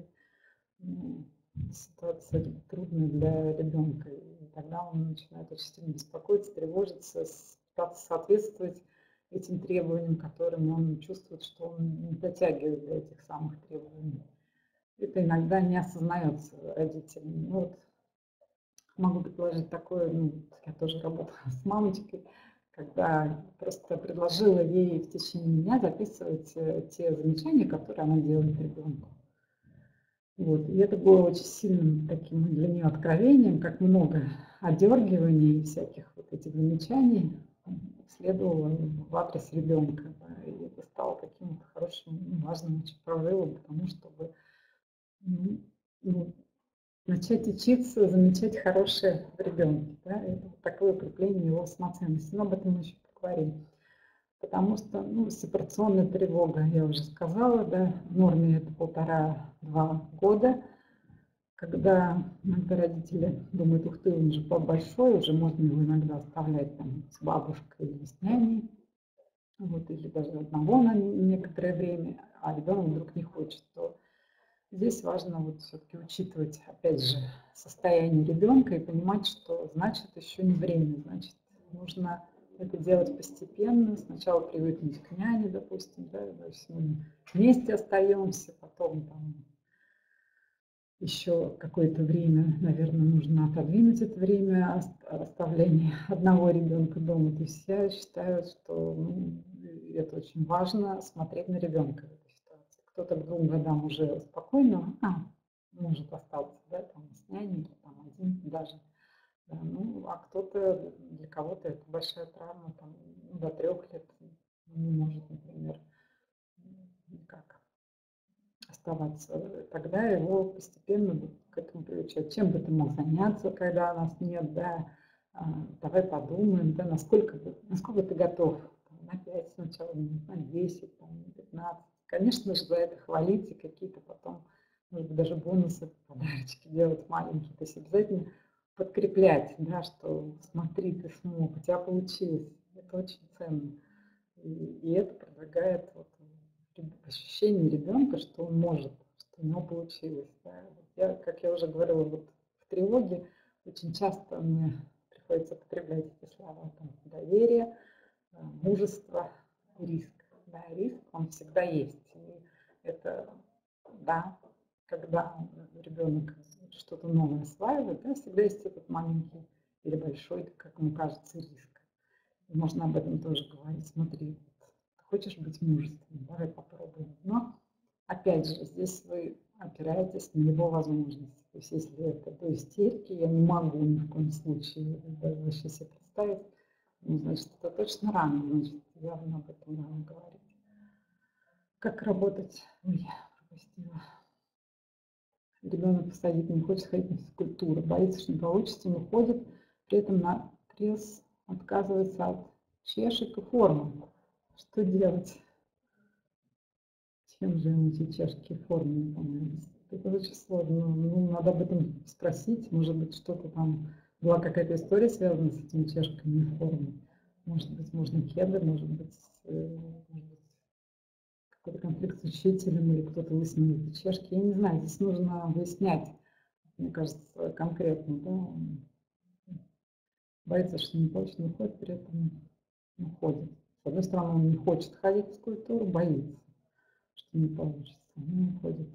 ситуация трудная для ребенка. И тогда он начинает очень сильно беспокоиться, тревожиться, пытаться соответствовать этим требованиям, которым он чувствует, что он не дотягивает до этих самых требований. Это иногда не осознается родителями. Ну, вот могу предложить такое, ну, я тоже работала с мамочкой, когда просто предложила ей в течение дня записывать те замечания, которые она делает ребенку. Вот. И это было очень сильным таким для нее откровением, как много одергиваний и всяких вот этих замечаний следовало в адрес ребенка. Да. И это стало каким-то хорошим, важным очень прорывом, потому чтобы начать учиться замечать хорошее в ребенке. Да. Это вот такое укрепление его самоценности. Но об этом мы еще поговорим. Потому что, ну, сепарационная тревога, я уже сказала, да, в норме это 1,5-2 года. Когда иногда родители думают, ух ты, он уже большой, уже можно его иногда оставлять там с бабушкой или с няней, вот, или даже одного на некоторое время, а ребенок вдруг не хочет, то здесь важно вот все-таки учитывать, опять же, состояние ребенка и понимать, что значит еще не время, значит, нужно это делать постепенно, сначала привыкнуть к няне, допустим, да, то есть мы вместе остаемся, потом там еще какое-то время, наверное, нужно отодвинуть это время оставления одного ребенка дома. То есть я считаю, что это очень важно смотреть на ребенка в этой ситуации. Кто-то к 2 годам уже спокойно может остаться, да, там с няней, или там один даже. Да, ну, а кто-то, для кого-то это большая травма, там, до 3 лет не может, например, никак оставаться. Тогда его постепенно к этому приучать. Чем бы ты мог заняться, когда нас нет, да, давай подумаем, да, насколько ты готов, там, на 5 сначала минут, на 10, там, на 15. Конечно же, за это хвалить и какие-то потом, может быть, даже бонусы, подарочки делать маленькие. То есть обязательно подкреплять, да, что смотри, ты смог, у тебя получилось. Это очень ценно. И это продвигает вот ощущение ребенка, что он может, что у него получилось. Да. Вот как я уже говорила, вот в тревоге очень часто мне приходится употреблять эти слова, там, доверие, мужество, риск. Да, риск, он всегда есть. И это, да, когда ребенок что-то новое осваивает, да, всегда есть этот маленький или большой, как ему кажется, риск. И можно об этом тоже говорить. Смотри, хочешь быть мужественным, давай попробуем. Но, опять же, здесь вы опираетесь на его возможности. То есть, если это до истерики, я не могу ни в коем случае даже вообще себе представить, ну, значит, это точно рано, значит, явно об этом рано говорить. Как работать? Ой, я пропустила. Ребенок посадить не хочет ходить на физкультуру, боится, что не получится, не ходит, при этом на пресс отказывается от чешек и формы. Что делать? Чем же ему эти чешки и формы не понравились? Это очень сложно. Ну, надо об этом спросить. Может быть, что-то там была какая-то история связана с этими чешками и формой. Может быть, можно кеды, может быть какой-то конфликт с учителем или кто-то выяснил эти чешки. Я не знаю, здесь нужно выяснять, мне кажется, конкретно. Да? Боится, что не хочет, не ходит, при этом не ходит. С одной стороны, он не хочет ходить в физкультуру, боится, что не получится. Не ходит.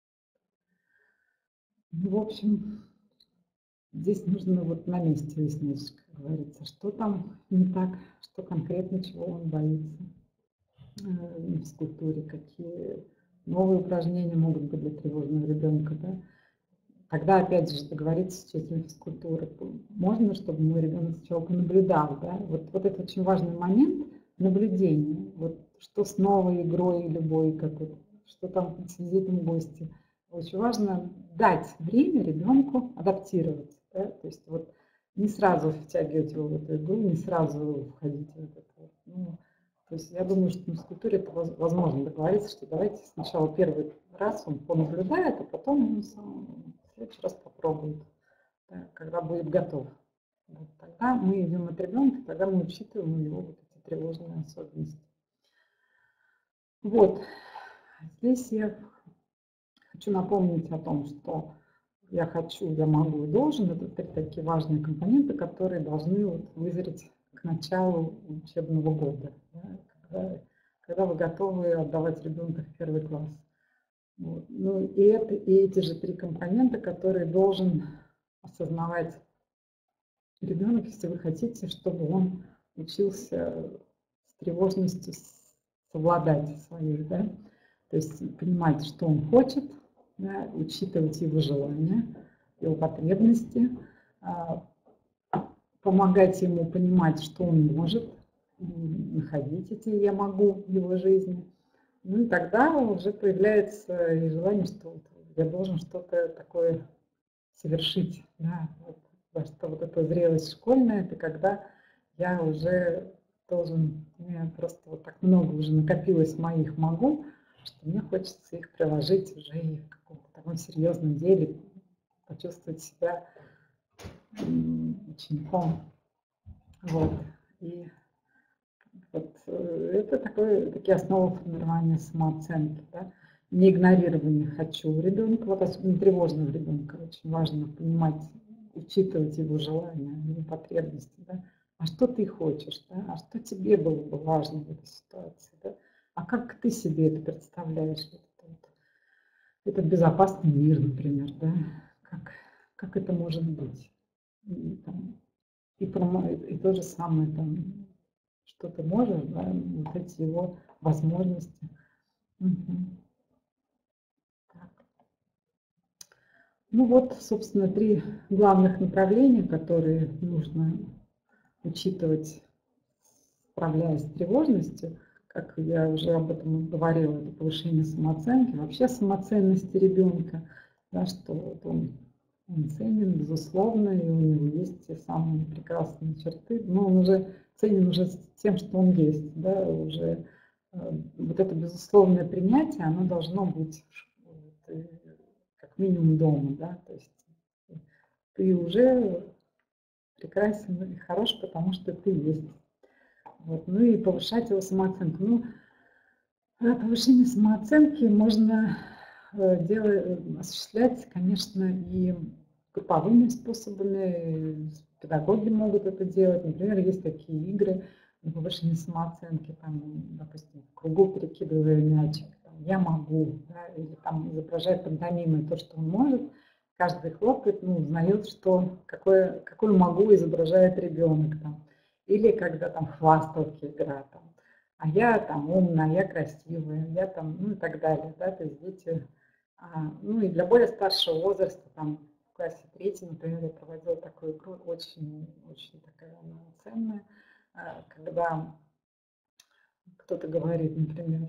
Ну, в общем, здесь нужно вот на месте выяснить, как говорится, что там не так, что конкретно, чего он боится в физкультуре, какие новые упражнения могут быть для тревожного ребенка. Да? Тогда, опять же, договориться с учителем физкультуры. Можно, чтобы мой ребенок сначала понаблюдал. Да? Вот это очень важный момент наблюдения. Вот что с новой игрой любой, что там с визитом гостя. Очень важно дать время ребенку адаптироваться. Да? То есть вот не сразу втягивать его в эту игру, не сразу входить в это. Ну, то есть я думаю, что на физкультуре это возможно договориться, что давайте сначала первый раз он понаблюдает, а потом он сам в следующий раз попробует, да, когда будет готов. Вот тогда мы идем от ребенка, тогда мы учитываем его вот эти тревожные особенности. Вот. Здесь я хочу напомнить о том, что я хочу, я могу и должен. Это три такие важные компоненты, которые должны вот вызреть к началу учебного года, да, когда вы готовы отдавать ребенка в первый класс. Вот. Ну, и эти же три компонента, которые должен осознавать ребенок, если вы хотите, чтобы он учился с тревожностью совладать своей, да? То есть понимать, что он хочет, да, учитывать его желания, его потребности, помогать ему понимать, что он может, находить эти «я могу» в его жизни. Ну и тогда уже появляется и желание, что я должен что-то такое совершить. Да, что вот эта зрелость школьная, это когда я уже должен, у меня просто вот так много уже накопилось моих «могу», что мне хочется их приложить уже и в каком-то таком серьезном деле, почувствовать себя учеником. Вот. И вот это такие основы формирования самооценки. Да? Не игнорирование «хочу» ребенка, вот особенно тревожного ребенка, очень важно понимать, учитывать его желания, его потребности. Да? А что ты хочешь? Да? А что тебе было бы важно в этой ситуации? Да? А как ты себе это представляешь? Этот безопасный мир, например, да? Как это может быть? И то же самое, там, что ты можешь, да? Вот эти его возможности. Угу. Ну вот, собственно, три главных направления, которые нужно учитывать, справляясь с тревожностью. Как я уже об этом говорила, это повышение самооценки, вообще самоценности ребенка, да, что вот он Он ценен, безусловно, и у него есть те самые прекрасные черты, но он уже ценен уже тем, что он есть, да, уже вот это безусловное принятие, оно должно быть как минимум дома, да, то есть ты уже прекрасен и хорош, потому что ты есть. Вот. Ну и повышать его самооценку. Ну, повышение самооценки можно осуществлять, конечно, и групповыми способами. Педагоги могут это делать. Например, есть такие игры на повышение самооценки, там, допустим, в кругу перекидывая мячик, там, я могу, да, или там изображая пантомимой то, что он может. Каждый хлопает, ну, узнает, что какое могу изображает ребенок. Там. Или когда там хвасталки игра, там, а я там умная, я красивая, я там, ну и так далее, да, то есть дети, ну и для более старшего возраста, там, в классе 3, например, я проводила такую игру, очень такая она ценная, когда кто-то говорит, например,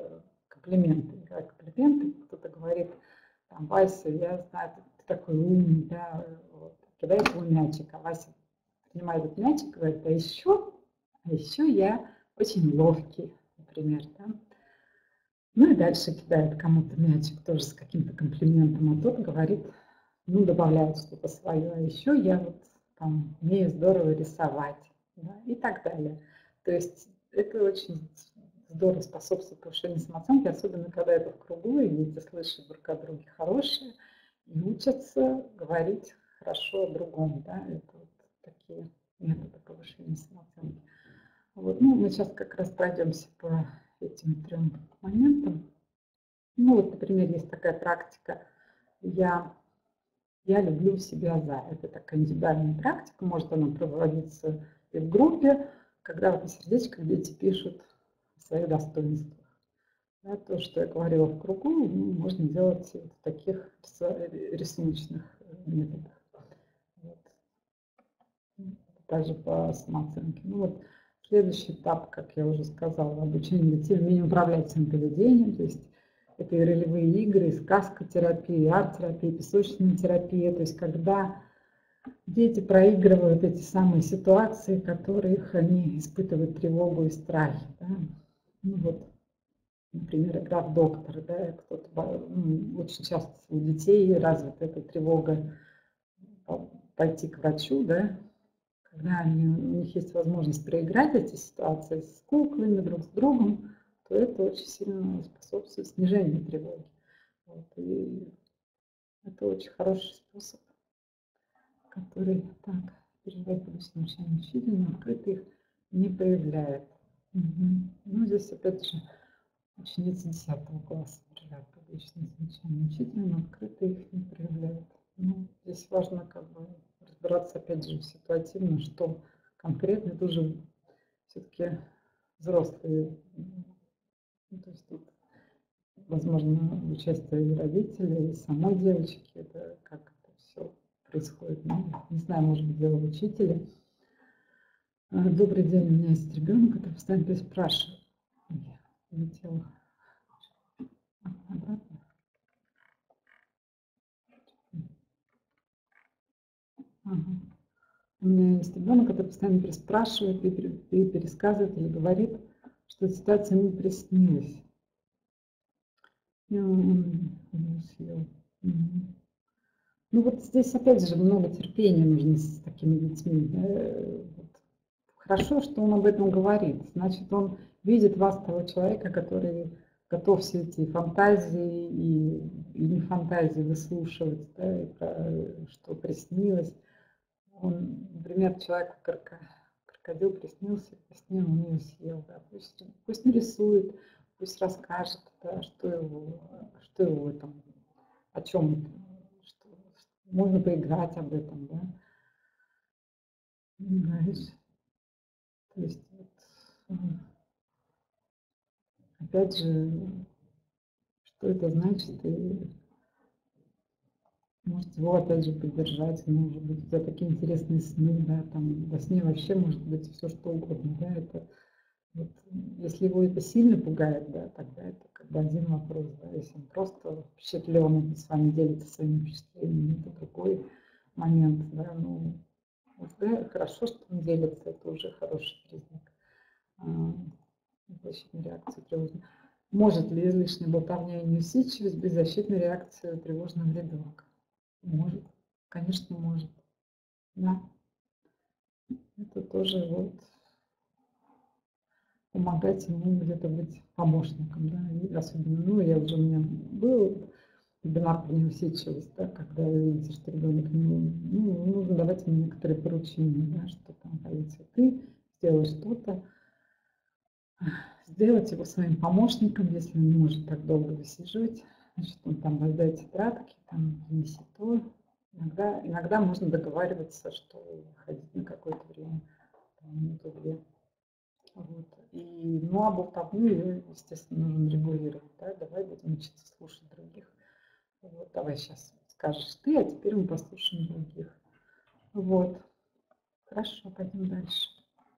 комплименты, кто-то говорит, там, Вася, я знаю, ты такой умный, да, вот, кидает ему мячик, а Вася принимает этот мячик и говорит, а еще я очень ловкий, например, да. Ну и дальше кидает кому-то мячик тоже с каким-то комплиментом, а тот говорит, ну, добавляет что-то свое, а еще я вот там умею здорово рисовать, да, и так далее. То есть это очень здорово способствует повышению самооценки, особенно когда это в кругу, и дети слышат друг о друге хорошие и учатся говорить хорошо о другом, да, это вот такие методы повышения самооценки. Вот, ну, мы сейчас как раз пройдемся по этим 3 моментам. Ну, вот, например, есть такая практика «я люблю себя за». Это такая индивидуальная практика, может она проводиться и в группе, когда вот на сердечках дети пишут о своих достоинствах. Да, то, что я говорила в кругу, ну, можно делать в таких рисуночных методах. Вот. Также по самооценке. Ну, вот следующий этап, как я уже сказала, обучение детей умению управлять своим поведением, то есть это и ролевые игры, и сказкотерапия, и арт-терапия, и песочная терапия, то есть когда дети проигрывают эти самые ситуации, в которых они испытывают тревогу и страхи. Да? Ну, вот, например, игра в доктора, да, очень часто у детей развита эта тревога пойти к врачу, да, когда у них есть возможность проиграть эти ситуации с куклами, друг с другом, то это очень сильно способствует снижению тревоги. Вот, и это очень хороший способ, который так переживает будущее начальное учителя, но открыто их не проявляет. Угу. Ну, здесь опять же ученицы 10 класса переживают будущее начальное учителя, но открыто их не проявляет. Ну, здесь важно как бы разбираться опять же ситуативно, что конкретно, это уже все-таки взрослые, ну, то есть тут, возможно, участие и родителей, и самой девочки, это как это все происходит. Ну, не знаю, может быть, дело в учителе. Добрый день, у меня есть ребенок, который постоянно переспрашивает. Улетела обратно. Ага. У меня есть ребенок, который постоянно переспрашивает и пересказывает или говорит, что ситуация ему приснилась. И он съел. Ну вот здесь опять же много терпения нужно с такими детьми. Хорошо, что он об этом говорит. Значит, он видит вас, того человека, который готов все эти фантазии и не фантазии выслушивать, да, и что приснилось. Он, например, человеку крокодил приснился, приснил, он ее съел. Да. Пусть нарисует, пусть расскажет, да, что его в этом, о чем это, что можно поиграть об этом, да. Понимаешь? То есть, вот, опять же, что это значит, и может его опять же поддержать, может быть, у тебя такие интересные сны, да, там во сне вообще может быть все что угодно, да, это вот, если его это сильно пугает, да, тогда это как как бы один вопрос, да, если он просто впечатлен и с вами делится своими впечатлениями, это другой момент, да, ну, вот, да, хорошо, что он делится, это уже хороший признак. Защитной реакции тревожной. Может ли излишняя болтовня и неусидчивость быть защитной реакцией тревожного ребенка? Может, конечно, может. Да. Это тоже вот помогать ему где-то быть помощником, да, и особенно, ну, я уже у меня был вебинар про неусидчивость, да, когда вы видите, что ребенок не, ну, нужно давать ему некоторые поручения, да, что там, если ты сделаешь что-то, сделать его своим помощником, если он не может так долго высиживать, значит, он там возьмет тетрадки, там, принеси то. Иногда можно договариваться, что ходить на какое-то время, там, минуту-две. Вот. И, ну, а болтовню ее, естественно, нужно регулировать. Да? Давай будем учиться слушать других. Вот, давай сейчас скажешь ты, а теперь мы послушаем других. Вот. Хорошо, пойдем дальше.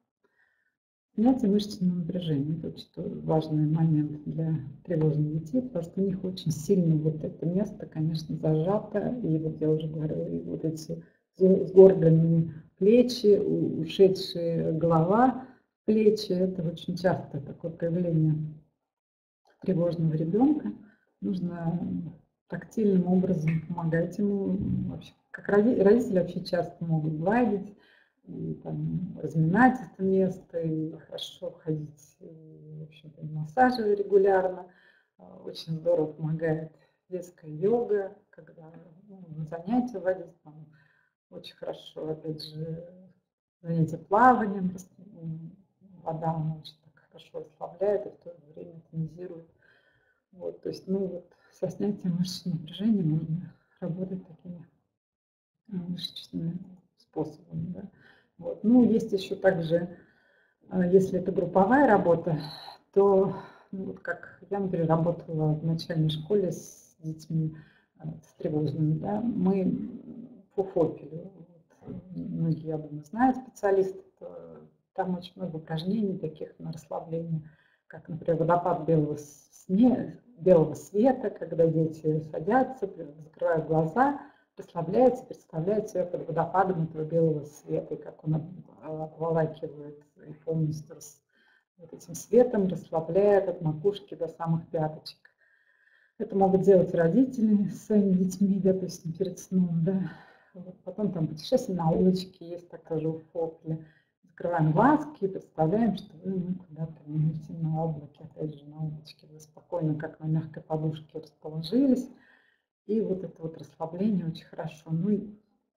Снятие мышечного напряжения – это очень важный момент для тревожных детей, потому что у них очень сильно вот это место, конечно, зажато. И вот я уже говорила, и вот эти сгорбленные плечи, ушедшая голова, плечи – это очень часто такое проявление тревожного ребенка. Нужно тактильным образом помогать ему. Вообще, как родители вообще часто могут гладить, и там, разминать это место, и хорошо ходить, в общем-то, на массажи регулярно. Очень здорово помогает детская йога, когда на занятия водить, там, очень хорошо, опять же, занятия плаванием, вода, она очень так хорошо расслабляет и в то же время тонизирует. Вот, то есть, ну, вот со снятием мышечного напряжения можно работать такими мышечными способами, да. Вот. Ну, есть еще также, если это групповая работа, то, ну, вот как я, например, работала в начальной школе с детьми с тревожными, да, мы фуфопили. Вот, многие, я думаю, знают специалисты, там очень много упражнений таких на расслабление, как, например, водопад белого света, когда дети садятся, закрывают глаза, расслабляется, представляет себя под водопадом этого белого света, и как он обволакивает и полностью вот этим светом расслабляет от макушки до самых пяточек. Это могут делать родители с своими детьми, допустим, перед сном, да. Вот. Потом там путешествие на улочке есть, так тоже у Фокли. Закрываем глазки и представляем, что мы куда-то летим на облаке, опять же, на облачке. Вы спокойно, как на мягкой подушке, расположились. И вот это вот расслабление очень хорошо. Ну и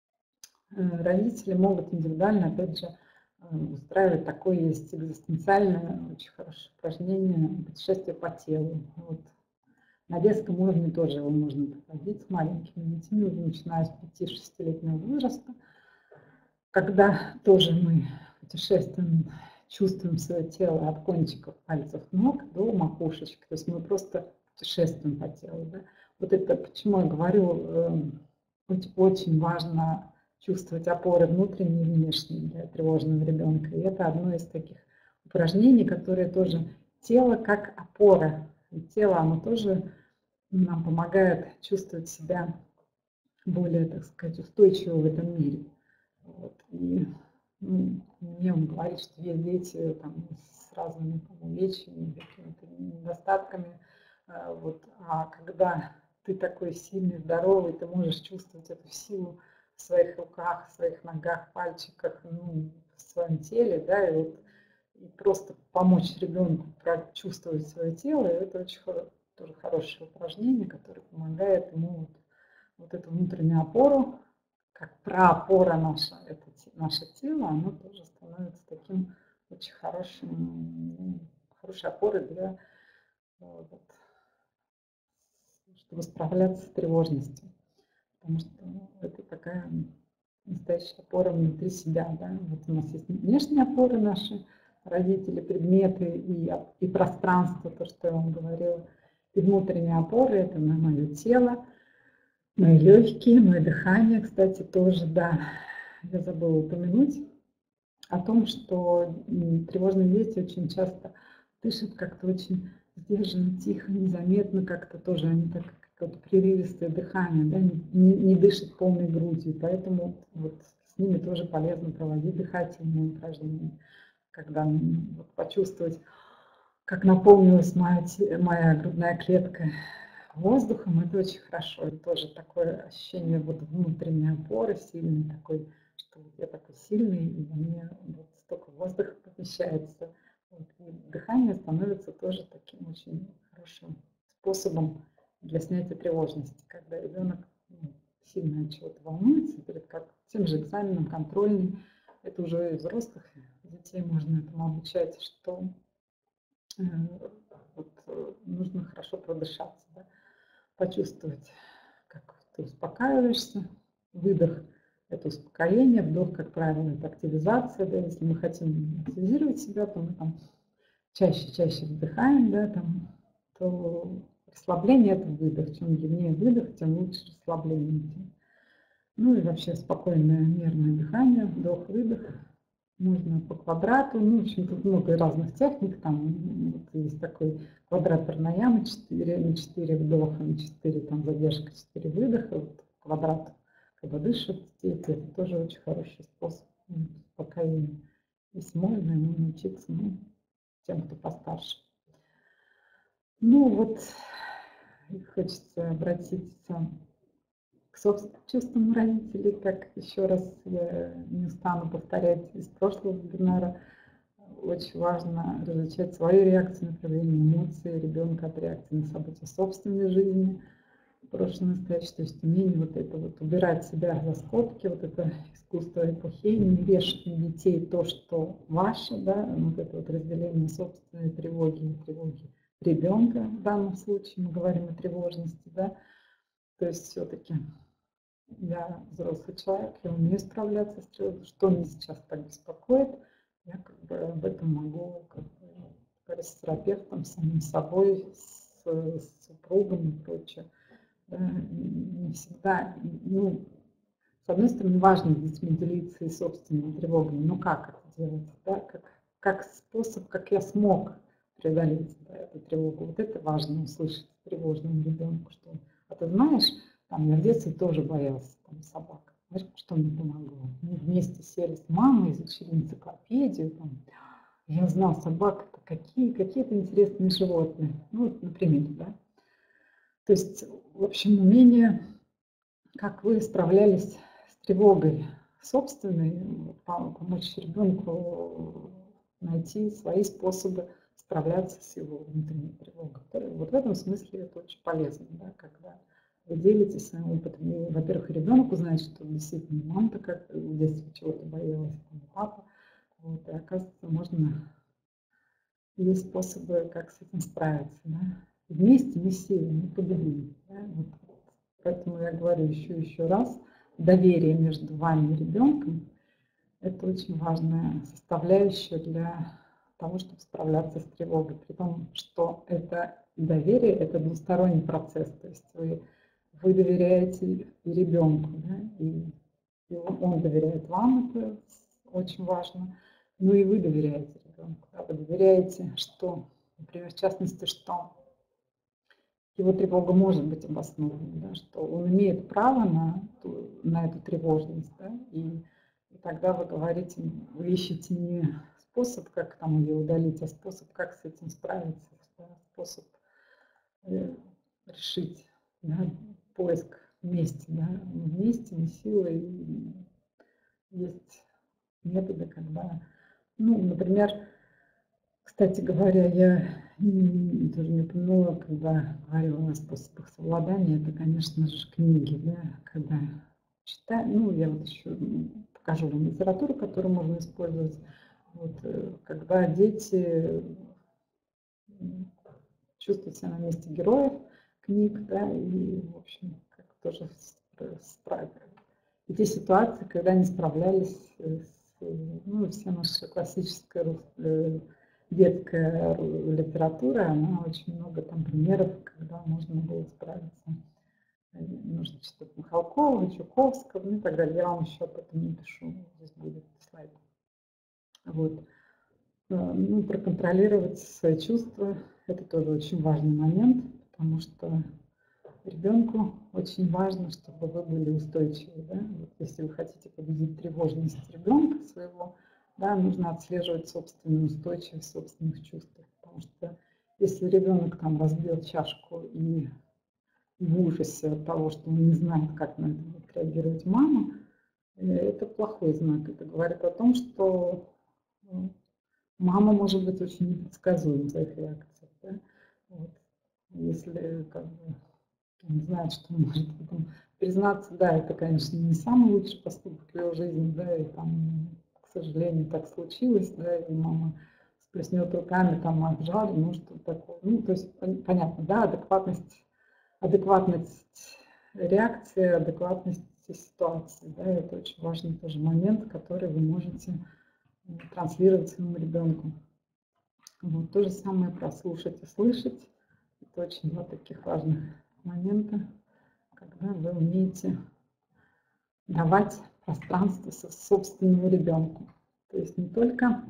родители могут индивидуально, опять же, устраивать такое есть экзистенциальное, очень хорошее упражнение путешествие по телу. Вот. На детском уровне тоже его можно проводить с маленькими детьми, уже начиная с 5-6-летнего возраста, когда тоже мы путешествуем, чувствуем свое тело от кончиков пальцев ног до макушечки. То есть мы просто путешествуем по телу. Да? Вот это почему я говорю, очень важно чувствовать опоры внутренние и внешние для тревожного ребенка. И это одно из таких упражнений, которые тоже тело как опора. И тело, оно тоже нам помогает чувствовать себя более, так сказать, устойчиво в этом мире. Вот. И мне он говорит, что есть дети там, с разными увечьями, какими-то недостатками. Вот. А когда ты такой сильный, здоровый, ты можешь чувствовать эту силу в своих руках, в своих ногах, пальчиках, ну, в своем теле, да, и вот и просто помочь ребенку прочувствовать свое тело, и это очень тоже хорошее упражнение, которое помогает ему вот эту внутреннюю опору, как проопора наше тело, оно тоже становится таким очень хорошей опорой для, вот, чтобы справляться с тревожностью. Потому что это такая настоящая опора внутри себя. Да? Вот у нас есть внешние опоры наши, родители, предметы и пространство, то, что я вам говорила. И внутренние опоры – это мое тело, мои легкие, мое дыхание, кстати, тоже, да. Я забыла упомянуть о том, что тревожные дети очень часто дышат как-то очень сдержанно, тихо, незаметно как-то тоже они так, как вот прерывистое дыхание, да, не дышат полной грудью, поэтому вот с ними тоже полезно проводить дыхательные упражнения, когда вот почувствовать, как наполнилась моя грудная клетка воздухом, это очень хорошо. Это тоже такое ощущение вот внутренней опоры, сильной такой, что вот я такой сильный, и во мне вот столько воздуха помещается. Вот. И дыхание становится тоже таким очень хорошим способом для снятия тревожности, когда ребенок сильно от чего-то волнуется, перед тем же экзаменом, контрольный. Это уже и взрослых детей можно этому обучать, что нужно хорошо продышаться, да, почувствовать, как ты успокаиваешься, выдох– это успокоение, вдох, как правило, это активизация, да, если мы хотим активизировать себя, то мы там чаще вдыхаем, да, там, то расслабление– это выдох, чем длиннее выдох, тем лучше расслабление. Ну и вообще спокойное, мерное дыхание, вдох-выдох. Можно по квадрату, ну, в общем, тут много разных техник, там вот есть такой квадрат пранаямы, 4 на 4 вдоха, на 4 там задержка, 4 выдоха, вот квадрат, когда дышат дети, это тоже очень хороший способ успокоения. Если можно ему научиться, ну, тем, кто постарше. Ну вот, хочется обратиться к собственным чувствам родителей, как еще раз я не устану повторять из прошлого вебинара, очень важно различать свою реакцию на проявление эмоций ребенка от реакции на события собственной жизни, прошлое, настоящее, то есть умение вот это вот убирать себя за скобки, вот это искусство эпохи, не вешать на детей то, что ваше, да, вот это вот разделение собственной тревоги и тревоги ребенка в данном случае, мы говорим о тревожности, да, то есть все-таки я взрослый человек, я умею справляться с тревогой, что меня сейчас так беспокоит, я как бы об этом могу как бы, с терапевтом, с самим собой, с супругом и прочее. Да, не всегда, ну, с одной стороны, важно с детьми делиться и собственными тревогами, но как это делать, да, как способ, как я смог преодолеть, да, эту тревогу. Вот это важно услышать тревожному ребенку, что, а ты знаешь, там, я в детстве тоже боялся там, собак. Знаешь, что мне помогло? Мы вместе сели с мамой, изучили энциклопедию, там, я узнал, собак это какие-то интересные животные. Ну, вот, например, да. То есть, в общем, умение, как вы справлялись с тревогой собственной, помочь ребенку найти свои способы справляться с его внутренней тревогой. Вот в этом смысле это очень полезно, да, когда вы делитесь своим опытом. И, во-первых, ребенок узнает, что действительно мама-то как в детстве чего-то боялась, там, папа. Вот, и оказывается, есть способы, как с этим справиться. Да? Вместе мы силы, мы победим. Да? Вот. Поэтому я говорю еще раз, доверие между вами и ребенком– это очень важная составляющая для того, чтобы справляться с тревогой. При том, что это доверие– это двусторонний процесс. То есть вы доверяете и ребенку, да? И он доверяет вам, это очень важно. Ну и вы доверяете ребенку. Да? Вы доверяете, что, например, в частности, что его тревога может быть обоснованной, да, что он имеет право на эту тревожность. Да, и тогда вы говорите, вы ищете не способ, как там ее удалить, а способ, как с этим справиться, да, способ решить, да, поиск вместе. Да, мы вместе, мы силой. Есть методы, когда, ну, например, кстати говоря, я тоже не упомянула, когда говорила о способах совладания, это, конечно же, книги, да, когда читаю, ну, я вот еще покажу вам литературу, которую можно использовать, вот, когда дети чувствуют себя на месте героев книг, да, и, в общем, как тоже справиться. И те ситуации, когда они справлялись ну, вся наша классическая детская литература, она очень много там примеров, когда можно было справиться. Нужно читать Михалкова, Чуковского, ну и так далее. Я вам еще об этом напишу, здесь будет слайд. Вот. Ну, проконтролировать свои чувства — это тоже очень важный момент, потому что ребенку очень важно, чтобы вы были устойчивы. Да? Вот если вы хотите победить тревожность ребенка своего, да, нужно отслеживать собственную устойчивость в собственных чувствах. Потому что если ребенок там разбил чашку и в ужасе от того, что он не знает, как на это будет реагировать мама, это плохой знак. Это говорит о том, что мама может быть очень непредсказуема в своих реакциях. Да? Вот. Если как бы он знает, что он может потом признаться, да, это, конечно, не самый лучший поступок в его жизни, да, и там, к сожалению, так случилось, да, и мама сплеснет руками, там, обжали, ну, что такое. Ну, то есть, понятно, да, адекватность реакции, адекватность ситуации, да, это очень важный тоже момент, который вы можете транслировать своему ребенку. Вот, то же самое про слушать и слышать. Это очень два таких важных момента, когда вы умеете давать пространство собственному ребенку. То есть не только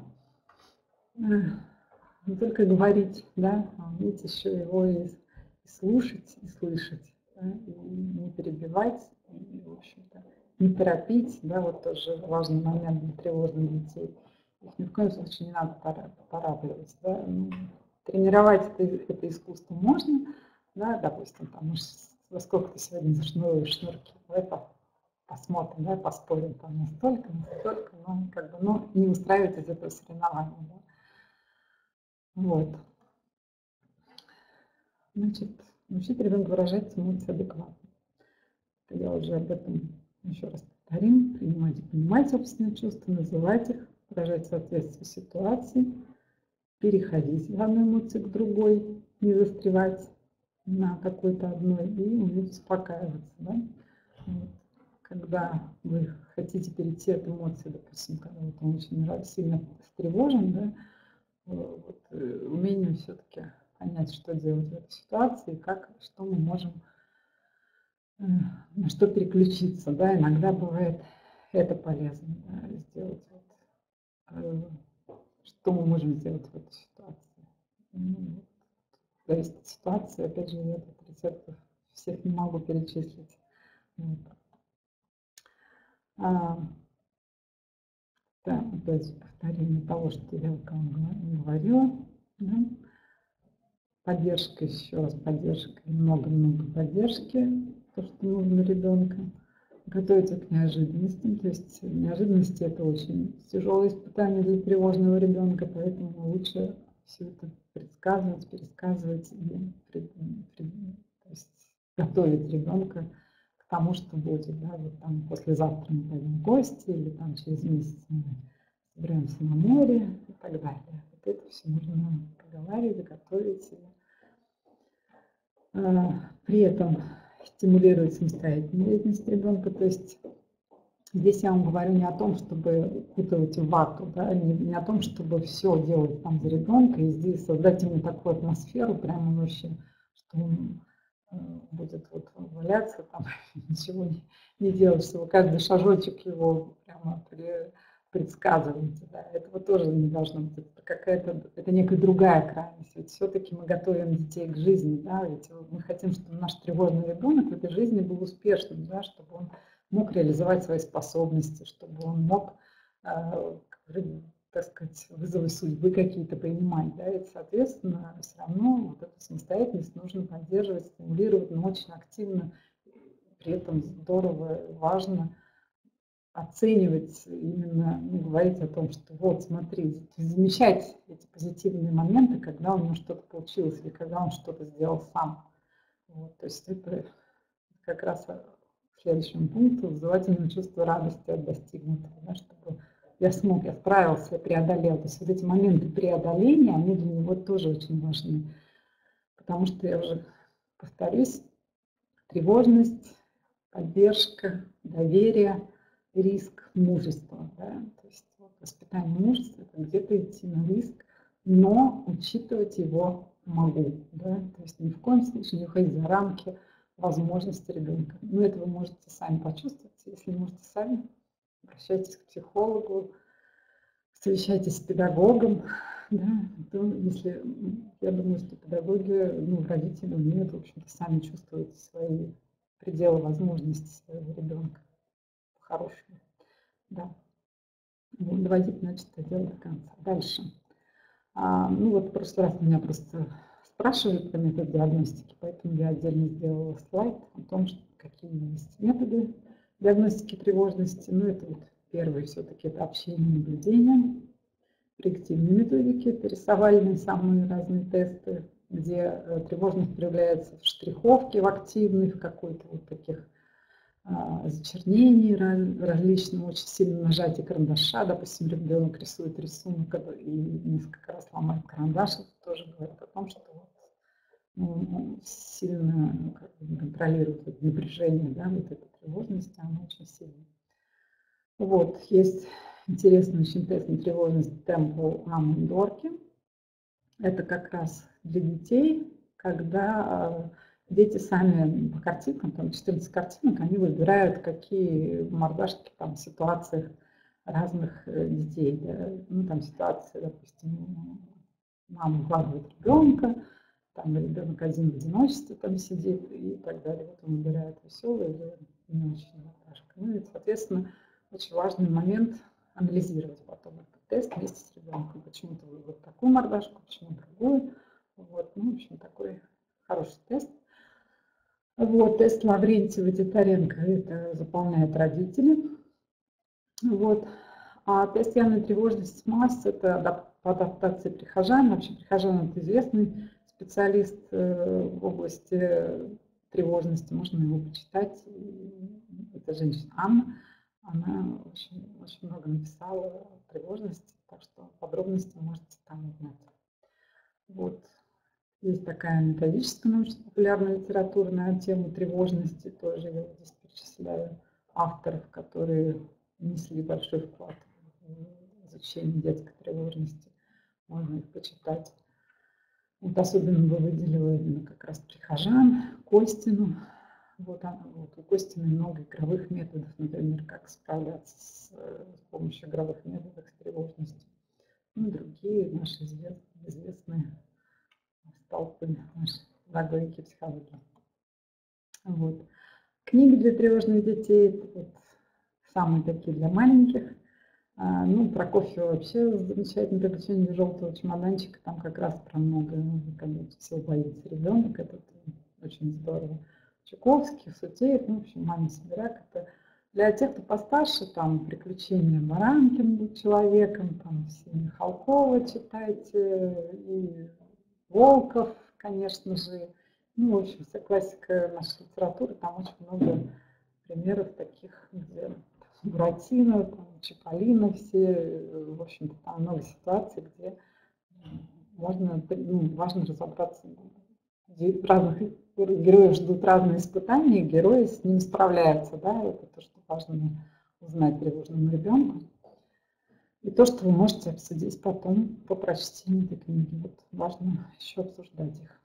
говорить, да, а уметь еще его и слушать, и слышать, да, и не перебивать, и, в общем-то, не торопить, да, вот тоже важный момент для тревожных детей. Их ни в коем случае не надо поторапливать, да. Ну, тренировать это искусство можно, да, допустим, там, во сколько ты сегодня зашнуруешь шнурки, давай посмотрим, да, поспорим, там, настолько, но как бы, ну, не устраивать из этого соревнования, да. Вот. Значит, научить ребенка выражать эмоции адекватно. Я уже об этом еще раз повторим. Принимать и понимать собственные чувства, называть их, выражать в соответствии с ситуацией, переходить в одной эмоции к другой, не застревать на какой-то одной и уметь успокаиваться. Да? Вот. Когда вы хотите перейти от эмоций, допустим, когда вы там очень сильно встревожен, да, вот, умение все-таки понять, что делать в этой ситуации, что мы можем, на что переключиться. Да? Иногда бывает это полезно, да, сделать. Что мы можем сделать в этой ситуации. Ну, зависит от ситуации, опять же, я тут рецептов всех не могу перечислить. Вот. Да, опять повторение того, что я вам говорила. Да. Поддержка, еще раз поддержка, много-много поддержки, то, что нужно ребенка. Готовиться к неожиданностям, то есть неожиданности — это очень тяжелое испытание для тревожного ребенка, поэтому лучше все это предсказывать, пересказывать и то есть готовить ребенка к тому, что будет. Да, вот там послезавтра мы пойдем в гости, или там через месяц мы собираемся на море и так далее. Вот это все нужно проговаривать, готовить. При этом стимулировать самостоятельную деятельность ребенка. То есть здесь я вам говорю не о том, чтобы укутывать в вату, да, не о том, чтобы все делать там за ребенка, и здесь создать ему такую атмосферу, прямо вообще, что он будет вот валяться, там, ничего не делать, чтобы каждый шажочек его прямо предсказываете. Да. Этого тоже не должно быть. Это некая другая крайность. Ведь все-таки мы готовим детей к жизни. Да, ведь мы хотим, чтобы наш тревожный ребенок в этой жизни был успешным, да, чтобы он мог реализовать свои способности, чтобы он мог, так сказать, вызовы судьбы какие-то принимать. Да, и, соответственно, все равно вот эту самостоятельность нужно поддерживать, стимулировать, но очень активно, при этом здорово, важно оценивать, именно говорить о том, что вот смотри, замечать эти позитивные моменты, когда у него что-то получилось или когда он что-то сделал сам. Вот, то есть это как раз к следующему пункту вызывательное чувство радости от достигнутого, да, чтобы я смог, я справился, я преодолел. То есть вот эти моменты преодоления, они для него тоже очень важны. Потому что, я уже повторюсь, тревожность, поддержка, доверие, риск, мужество. Да? То есть вот, воспитание мужества — это где-то идти на риск, но учитывать его могу. Да? То есть ни в коем случае не уходить за рамки возможности ребенка. Но это вы можете сами почувствовать. Если не можете сами, обращайтесь к психологу, к совещайтесь с педагогом, да, то если, я думаю, что педагоги, ну, родители умеют, в общем-то, сами чувствовать свои пределы возможностей своего ребенка по-хорошему, да. Вот, доводить, значит, это дело до конца. Дальше. Ну вот в прошлый раз меня просто спрашивали про метод диагностики, поэтому я отдельно сделала слайд о том, какие есть методы диагностики тревожности. Ну это вот первый все-таки это общение, наблюдение, проективные методики, это рисовальные самые разные тесты, где тревожность проявляется в штриховке, в активной, в какой-то вот таких зачернений различного, очень сильно нажатие карандаша. Допустим, ребенок рисует рисунок и несколько раз ломает карандаш. Это тоже говорит о том, что он сильно как бы контролирует это напряжение, да, вот эта тревожность, она очень сильная. Вот, есть интересный очень тест на тревожность Temple Am Дорки. Это как раз для детей, когда дети сами по картинкам, там 14 картинок, они выбирают, какие мордашки там в ситуациях разных детей. Да. Ну, там ситуация, допустим, мама укладывает ребенка, там ребенок один в одиночестве там сидит и так далее. Вот он выбирает веселый или не очень мордашка. Ну и, соответственно, очень важный момент анализировать потом этот тест вместе с ребенком. Почему ты выбрал такую мордашку, почему другую. Вот, ну, в общем, такой хороший тест. Вот, тест Лаврентьева-Титаренко это заполняют родители. Вот. А тест явной тревожности МАС это по адаптации прихожан. Вообще прихожан это известный специалист в области тревожности. Можно его почитать. Это женщина Анна. Она очень много написала о тревожности, так что подробности можете там узнать. Вот. Есть такая методическая научно-популярная литература на тему тревожности. Тоже я здесь перечисляю авторов, которые внесли большой вклад в изучение детской тревожности. Можно их почитать. Вот особенно бы выделила именно как раз прихожан, Костину. Вот у Костиной много игровых методов, например, как справляться с помощью игровых методов с тревожностью. Ну и другие наши известные столпы нашей педагогики и психологии. Вот. Книги для тревожных детей, это вот самые такие для маленьких. Ну, Прокофьева вообще замечательное приключение желтого чемоданчика. Там как раз про много, когда всего боится ребенок. Это очень здорово. Чуковский, Сутеев, ну, в общем, Маня Сибиряк. Это для тех, кто постарше, там «Приключения Баранкина быть человеком», там все Михалкова читайте, и Волков, конечно же. Ну, в общем, вся классика нашей литературы. Там очень много примеров таких, где Буратино, там, Чиполлино, все, в общем-то, там много ситуаций, где можно, важно разобраться. Разных героев ждут разные испытания, и герои с ним справляются, да, это то, что важно узнать тревожному ребенку. И то, что вы можете обсудить потом по прочтению этой книги. Вот важно еще обсуждать их.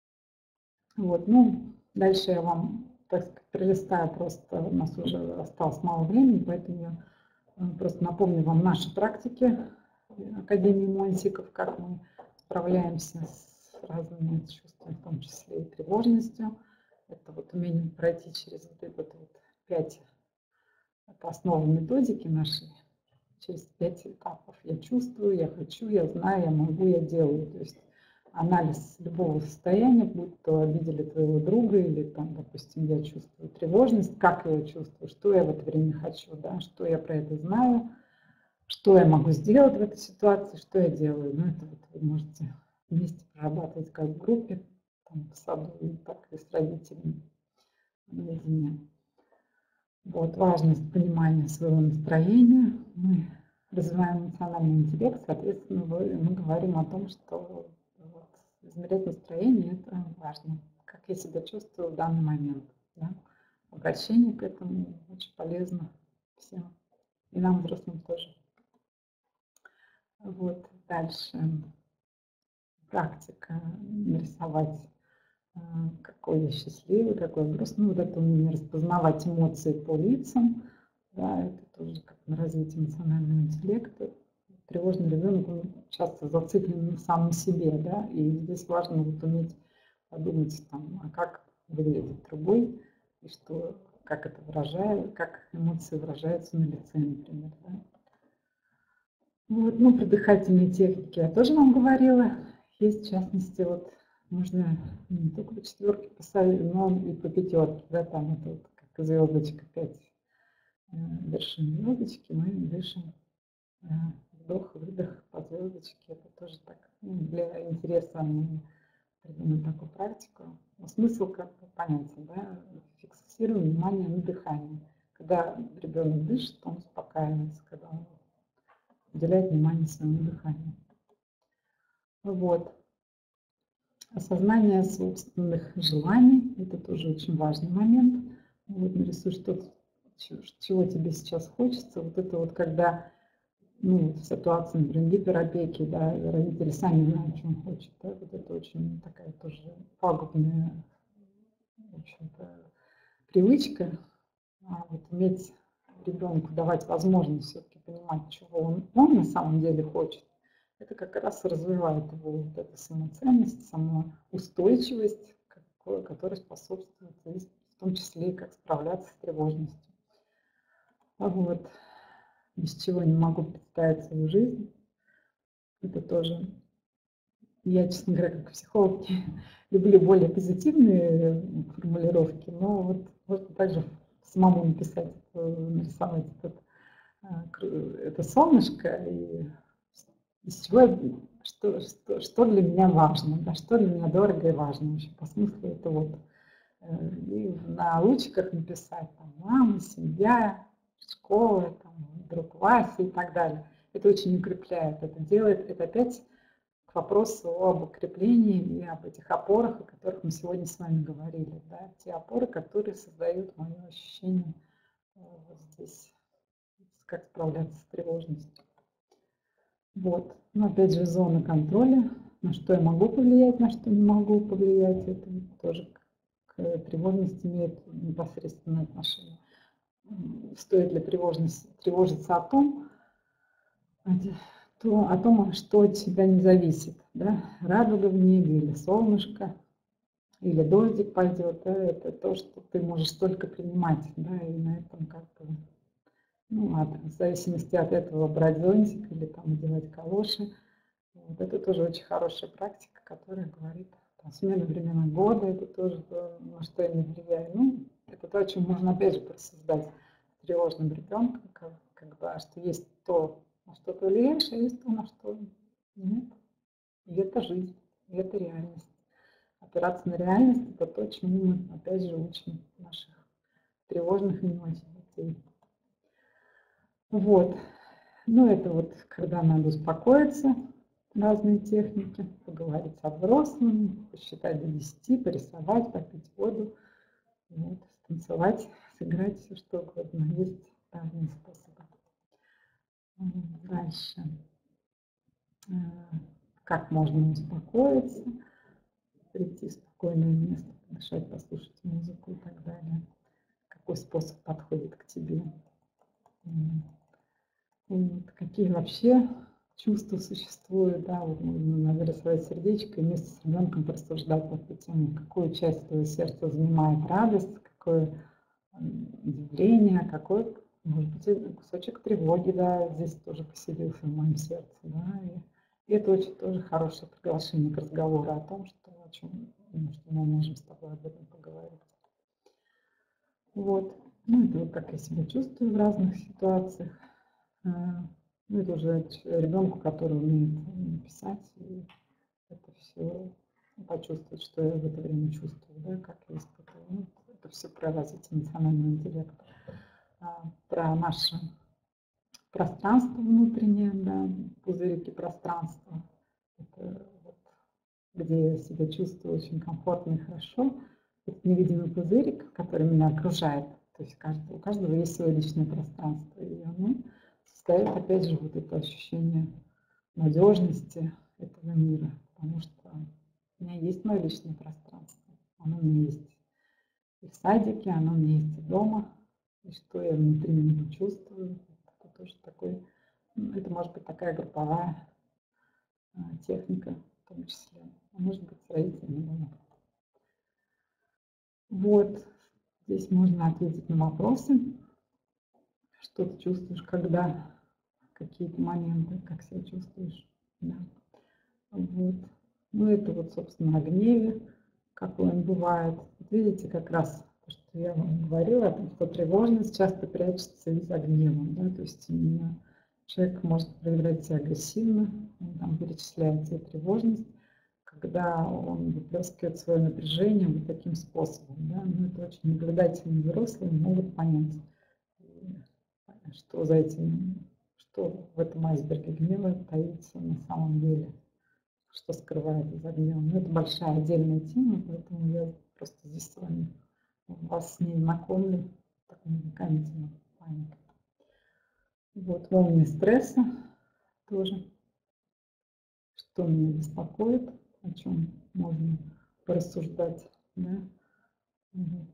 Вот, ну, дальше я вам, так сказать, пролистаю, просто у нас уже осталось мало времени, поэтому я просто напомню вам наши практики Академии Монсиков, как мы справляемся с разными чувствами, в том числе и тревожностью. Это вот умение пройти через вот это вот 5, это основа методики нашей, через 5 этапов. Я чувствую, я хочу, я знаю, я могу, я делаю. То есть анализ любого состояния, будь то обидели твоего друга или там, допустим, я чувствую тревожность, как я ее чувствую, что я в это время хочу, да, что я про это знаю, что я могу сделать в этой ситуации, что я делаю. Ну, это вот вы можете вместе прорабатывать как в группе, там, в саду, так и с родителями наедине. Вот, важность понимания своего настроения. Мы развиваем эмоциональный интеллект, соответственно, мы говорим о том, что вот, измерять настроение – это важно. Как я себя чувствую в данный момент. Да? Обращение к этому очень полезно всем, и нам, взрослым, тоже. Вот, дальше практика нарисовать, какой я счастливый, какой я грустный. Вот это умение распознавать эмоции по лицам. Да, это тоже как на развитие эмоционального интеллекта. тревожный ребенок, он часто зациклен на самом себе, да, и здесь важно вот уметь подумать, там, а как выглядит другой, и что, как это выражает, как эмоции выражаются на лице, например, да. Вот, ну, про дыхательные техники я тоже вам говорила. Есть, в частности, вот можно не только по четверке поставить, но и по пятерке, да, там это вот как звездочка 5 вершин звездочки, мы дышим, вдох, выдох по звездочке. Это тоже так, ну, для интереса мы придумали такую практику. Но смысл как бы понятен, да, фиксируем внимание на дыхании. Когда ребенок дышит, он успокаивается, когда он уделяет внимание своему дыханию. Вот. Осознание собственных желаний – это тоже очень важный момент. Вот нарисуй что-то, чего тебе сейчас хочется. Вот это вот когда, ну, в ситуации, например, гиперопеки, да, родители сами знают, что он хочет. Да, вот это очень такая тоже пагубная, в общем-то, привычка. Вот уметь ребенку давать возможность все-таки понимать, чего он на самом деле хочет. Это как раз развивает его вот эту самоценность, самоустойчивость, которая способствует в том числе и как справляться с тревожностью. Вот. Без чего не могу представить свою жизнь. Это тоже, я, честно говоря, как психолог, люблю более позитивные формулировки, но вот можно также самому написать, нарисовать это солнышко, и из чего, что для меня важно, да, что для меня дорого и важно. Вообще, по смыслу это вот. И на лучиках написать там, мама, семья, школа, там, друг Вася и так далее. Это очень укрепляет, это делает, это опять к вопросу об укреплении и об этих опорах, о которых мы сегодня с вами говорили. Да? Те опоры, которые создают мое ощущение вот здесь, как справляться с тревожностью. Вот. Но опять же зона контроля, на что я могу повлиять, на что не могу повлиять, это тоже к тревожности имеет непосредственное отношение. Стоит ли тревожиться о том, что от тебя не зависит. Да? Радуга в небе или солнышко, или дождик пойдет, да? Это то, что ты можешь только принимать. Да? И на этом как бы, ну, в зависимости от этого брать зонтик или там делать калоши. Вот это тоже очень хорошая практика, которая говорит, там, смена времен года, это тоже то, на что я не влияю. Ну, это то, о чем можно опять же порассуждать с тревожным ребенком, как бы, что есть то, на что ты влияешь, а есть то, на что нет. И это жизнь, и это реальность. Опираться на реальность – это то, чему мы опять же учим наших тревожных и не очень детей. Вот. Ну, это вот когда надо успокоиться, разные техники, поговорить со взрослыми, посчитать до 10, порисовать, попить воду, вот, станцевать, сыграть, все что угодно. Есть разные способы. Дальше. Как можно успокоиться, прийти в спокойное место, подышать, послушать музыку и так далее. Какой способ подходит к тебе. Вот, какие вообще чувства существуют, да, вот можно нарисовать сердечко и вместе с ребенком порассуждать по этой теме, какую часть твоего сердца занимает радость, какое удивление, какой, может быть, кусочек тревоги, да, здесь тоже поселился в моем сердце, да, и это очень тоже хорошее приглашение к разговору о том, о чем что мы можем с тобой об этом поговорить. Вот, ну это вот как я себя чувствую в разных ситуациях. Ну, это уже ребенку, который умеет писать, и это все почувствовать, что я в это время чувствую, да, как я испытываю. Ну, это все про развитие эмоционального интеллекта, про наше пространство внутреннее, да, пузырики пространства. Это вот, где я себя чувствую очень комфортно и хорошо. Это невидимый пузырик, который меня окружает. То есть у каждого есть свое личное пространство, и оно создает, опять же, вот это ощущение надежности этого мира, потому что у меня есть мое личное пространство, оно у меня есть и в садике, оно у меня есть и дома, и что я внутри него чувствую, это тоже такой Это может быть такая групповая техника в том числе, а может быть с родителями дома. Вот, здесь можно ответить на вопросы, что ты чувствуешь, когда, в какие-то моменты, как себя чувствуешь. Да. Вот. Ну, это вот, собственно, о гневе, какой он бывает. Вот видите, как раз то, что я вам говорила, о том, что тревожность часто прячется из-за гнева. Да? То есть именно человек может проявлять себя агрессивно, он там перечисляет себе тревожность, когда он выплескивает свое напряжение вот таким способом. Да? Ну, это очень наблюдательные взрослые могут понять, что за этим, что в этом айсберге гнева таится на самом деле, что скрывает за гневом. Но это большая отдельная тема, поэтому я просто здесь с вами вас с ней знакомлю в таком уникальном плане. Вот волны стресса тоже, что меня беспокоит, о чем можно порассуждать. Да? Вот.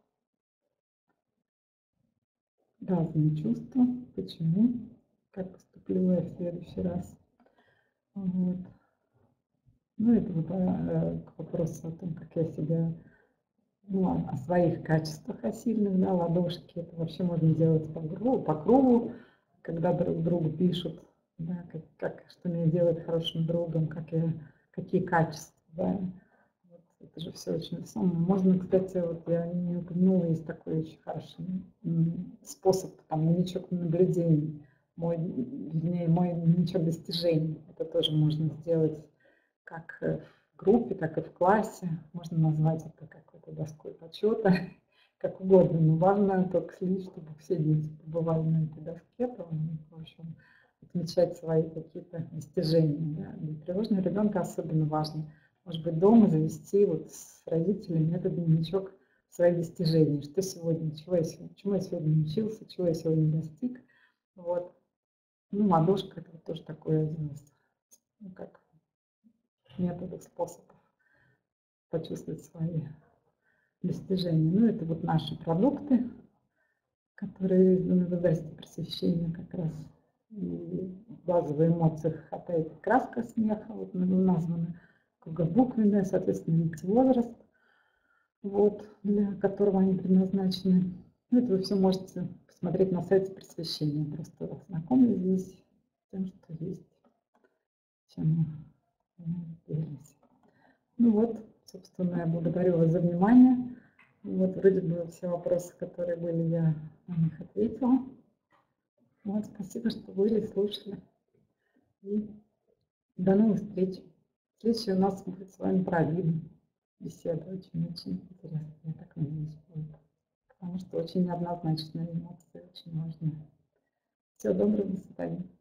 Разные чувства, почему, как поступлю я в следующий раз. Вот. Ну, это вот к вопросу о том, как я себя, ну, о своих качествах, о сильных, да, ладошки. Это вообще можно делать по кругу, когда друг другу пишут, да, что меня делает хорошим другом, какие качества, да. Вот, это же все очень весомо. Можно, кстати, вот я не упомянула, есть такой очень хороший способ, там, дневничок наблюдений, вернее, мой дневничок достижений. Это тоже можно сделать как в группе, так и в классе. Можно назвать это какой-то доской почета, как угодно. Но важно только следить, чтобы все дети побывали на этой доске, в общем, отмечать свои какие-то достижения. Да. Для тревожного ребенка особенно важно, может быть, дома завести вот с родителями этот дневничок своих достижений. Что сегодня, чему я сегодня научился, чего я сегодня достиг. Вот. Ну, ладошка это вот тоже такой один из, ну, как методов, способов почувствовать свои достижения. Ну, это вот наши продукты, которые изданы в области просвещения как раз. И базовые эмоции хохота и краска смеха вот названы, кругобуквенная, соответственно, возраст, вот, для которого они предназначены. Ну, это вы все можете посмотреть на сайте просвещения. Просто знакомлюсь здесь с тем, что есть, чем мы делимся. Ну вот, собственно, я благодарю вас за внимание. Вот, вроде бы все вопросы, которые были, я на них ответила. Вот, спасибо, что были, слушали. И до новых встреч. Следующий у нас будет с вами про обиду. Беседа очень-очень интересная, я так надеюсь, будет. Потому что очень неоднозначные эмоции, очень важны. Всего доброго, до свидания.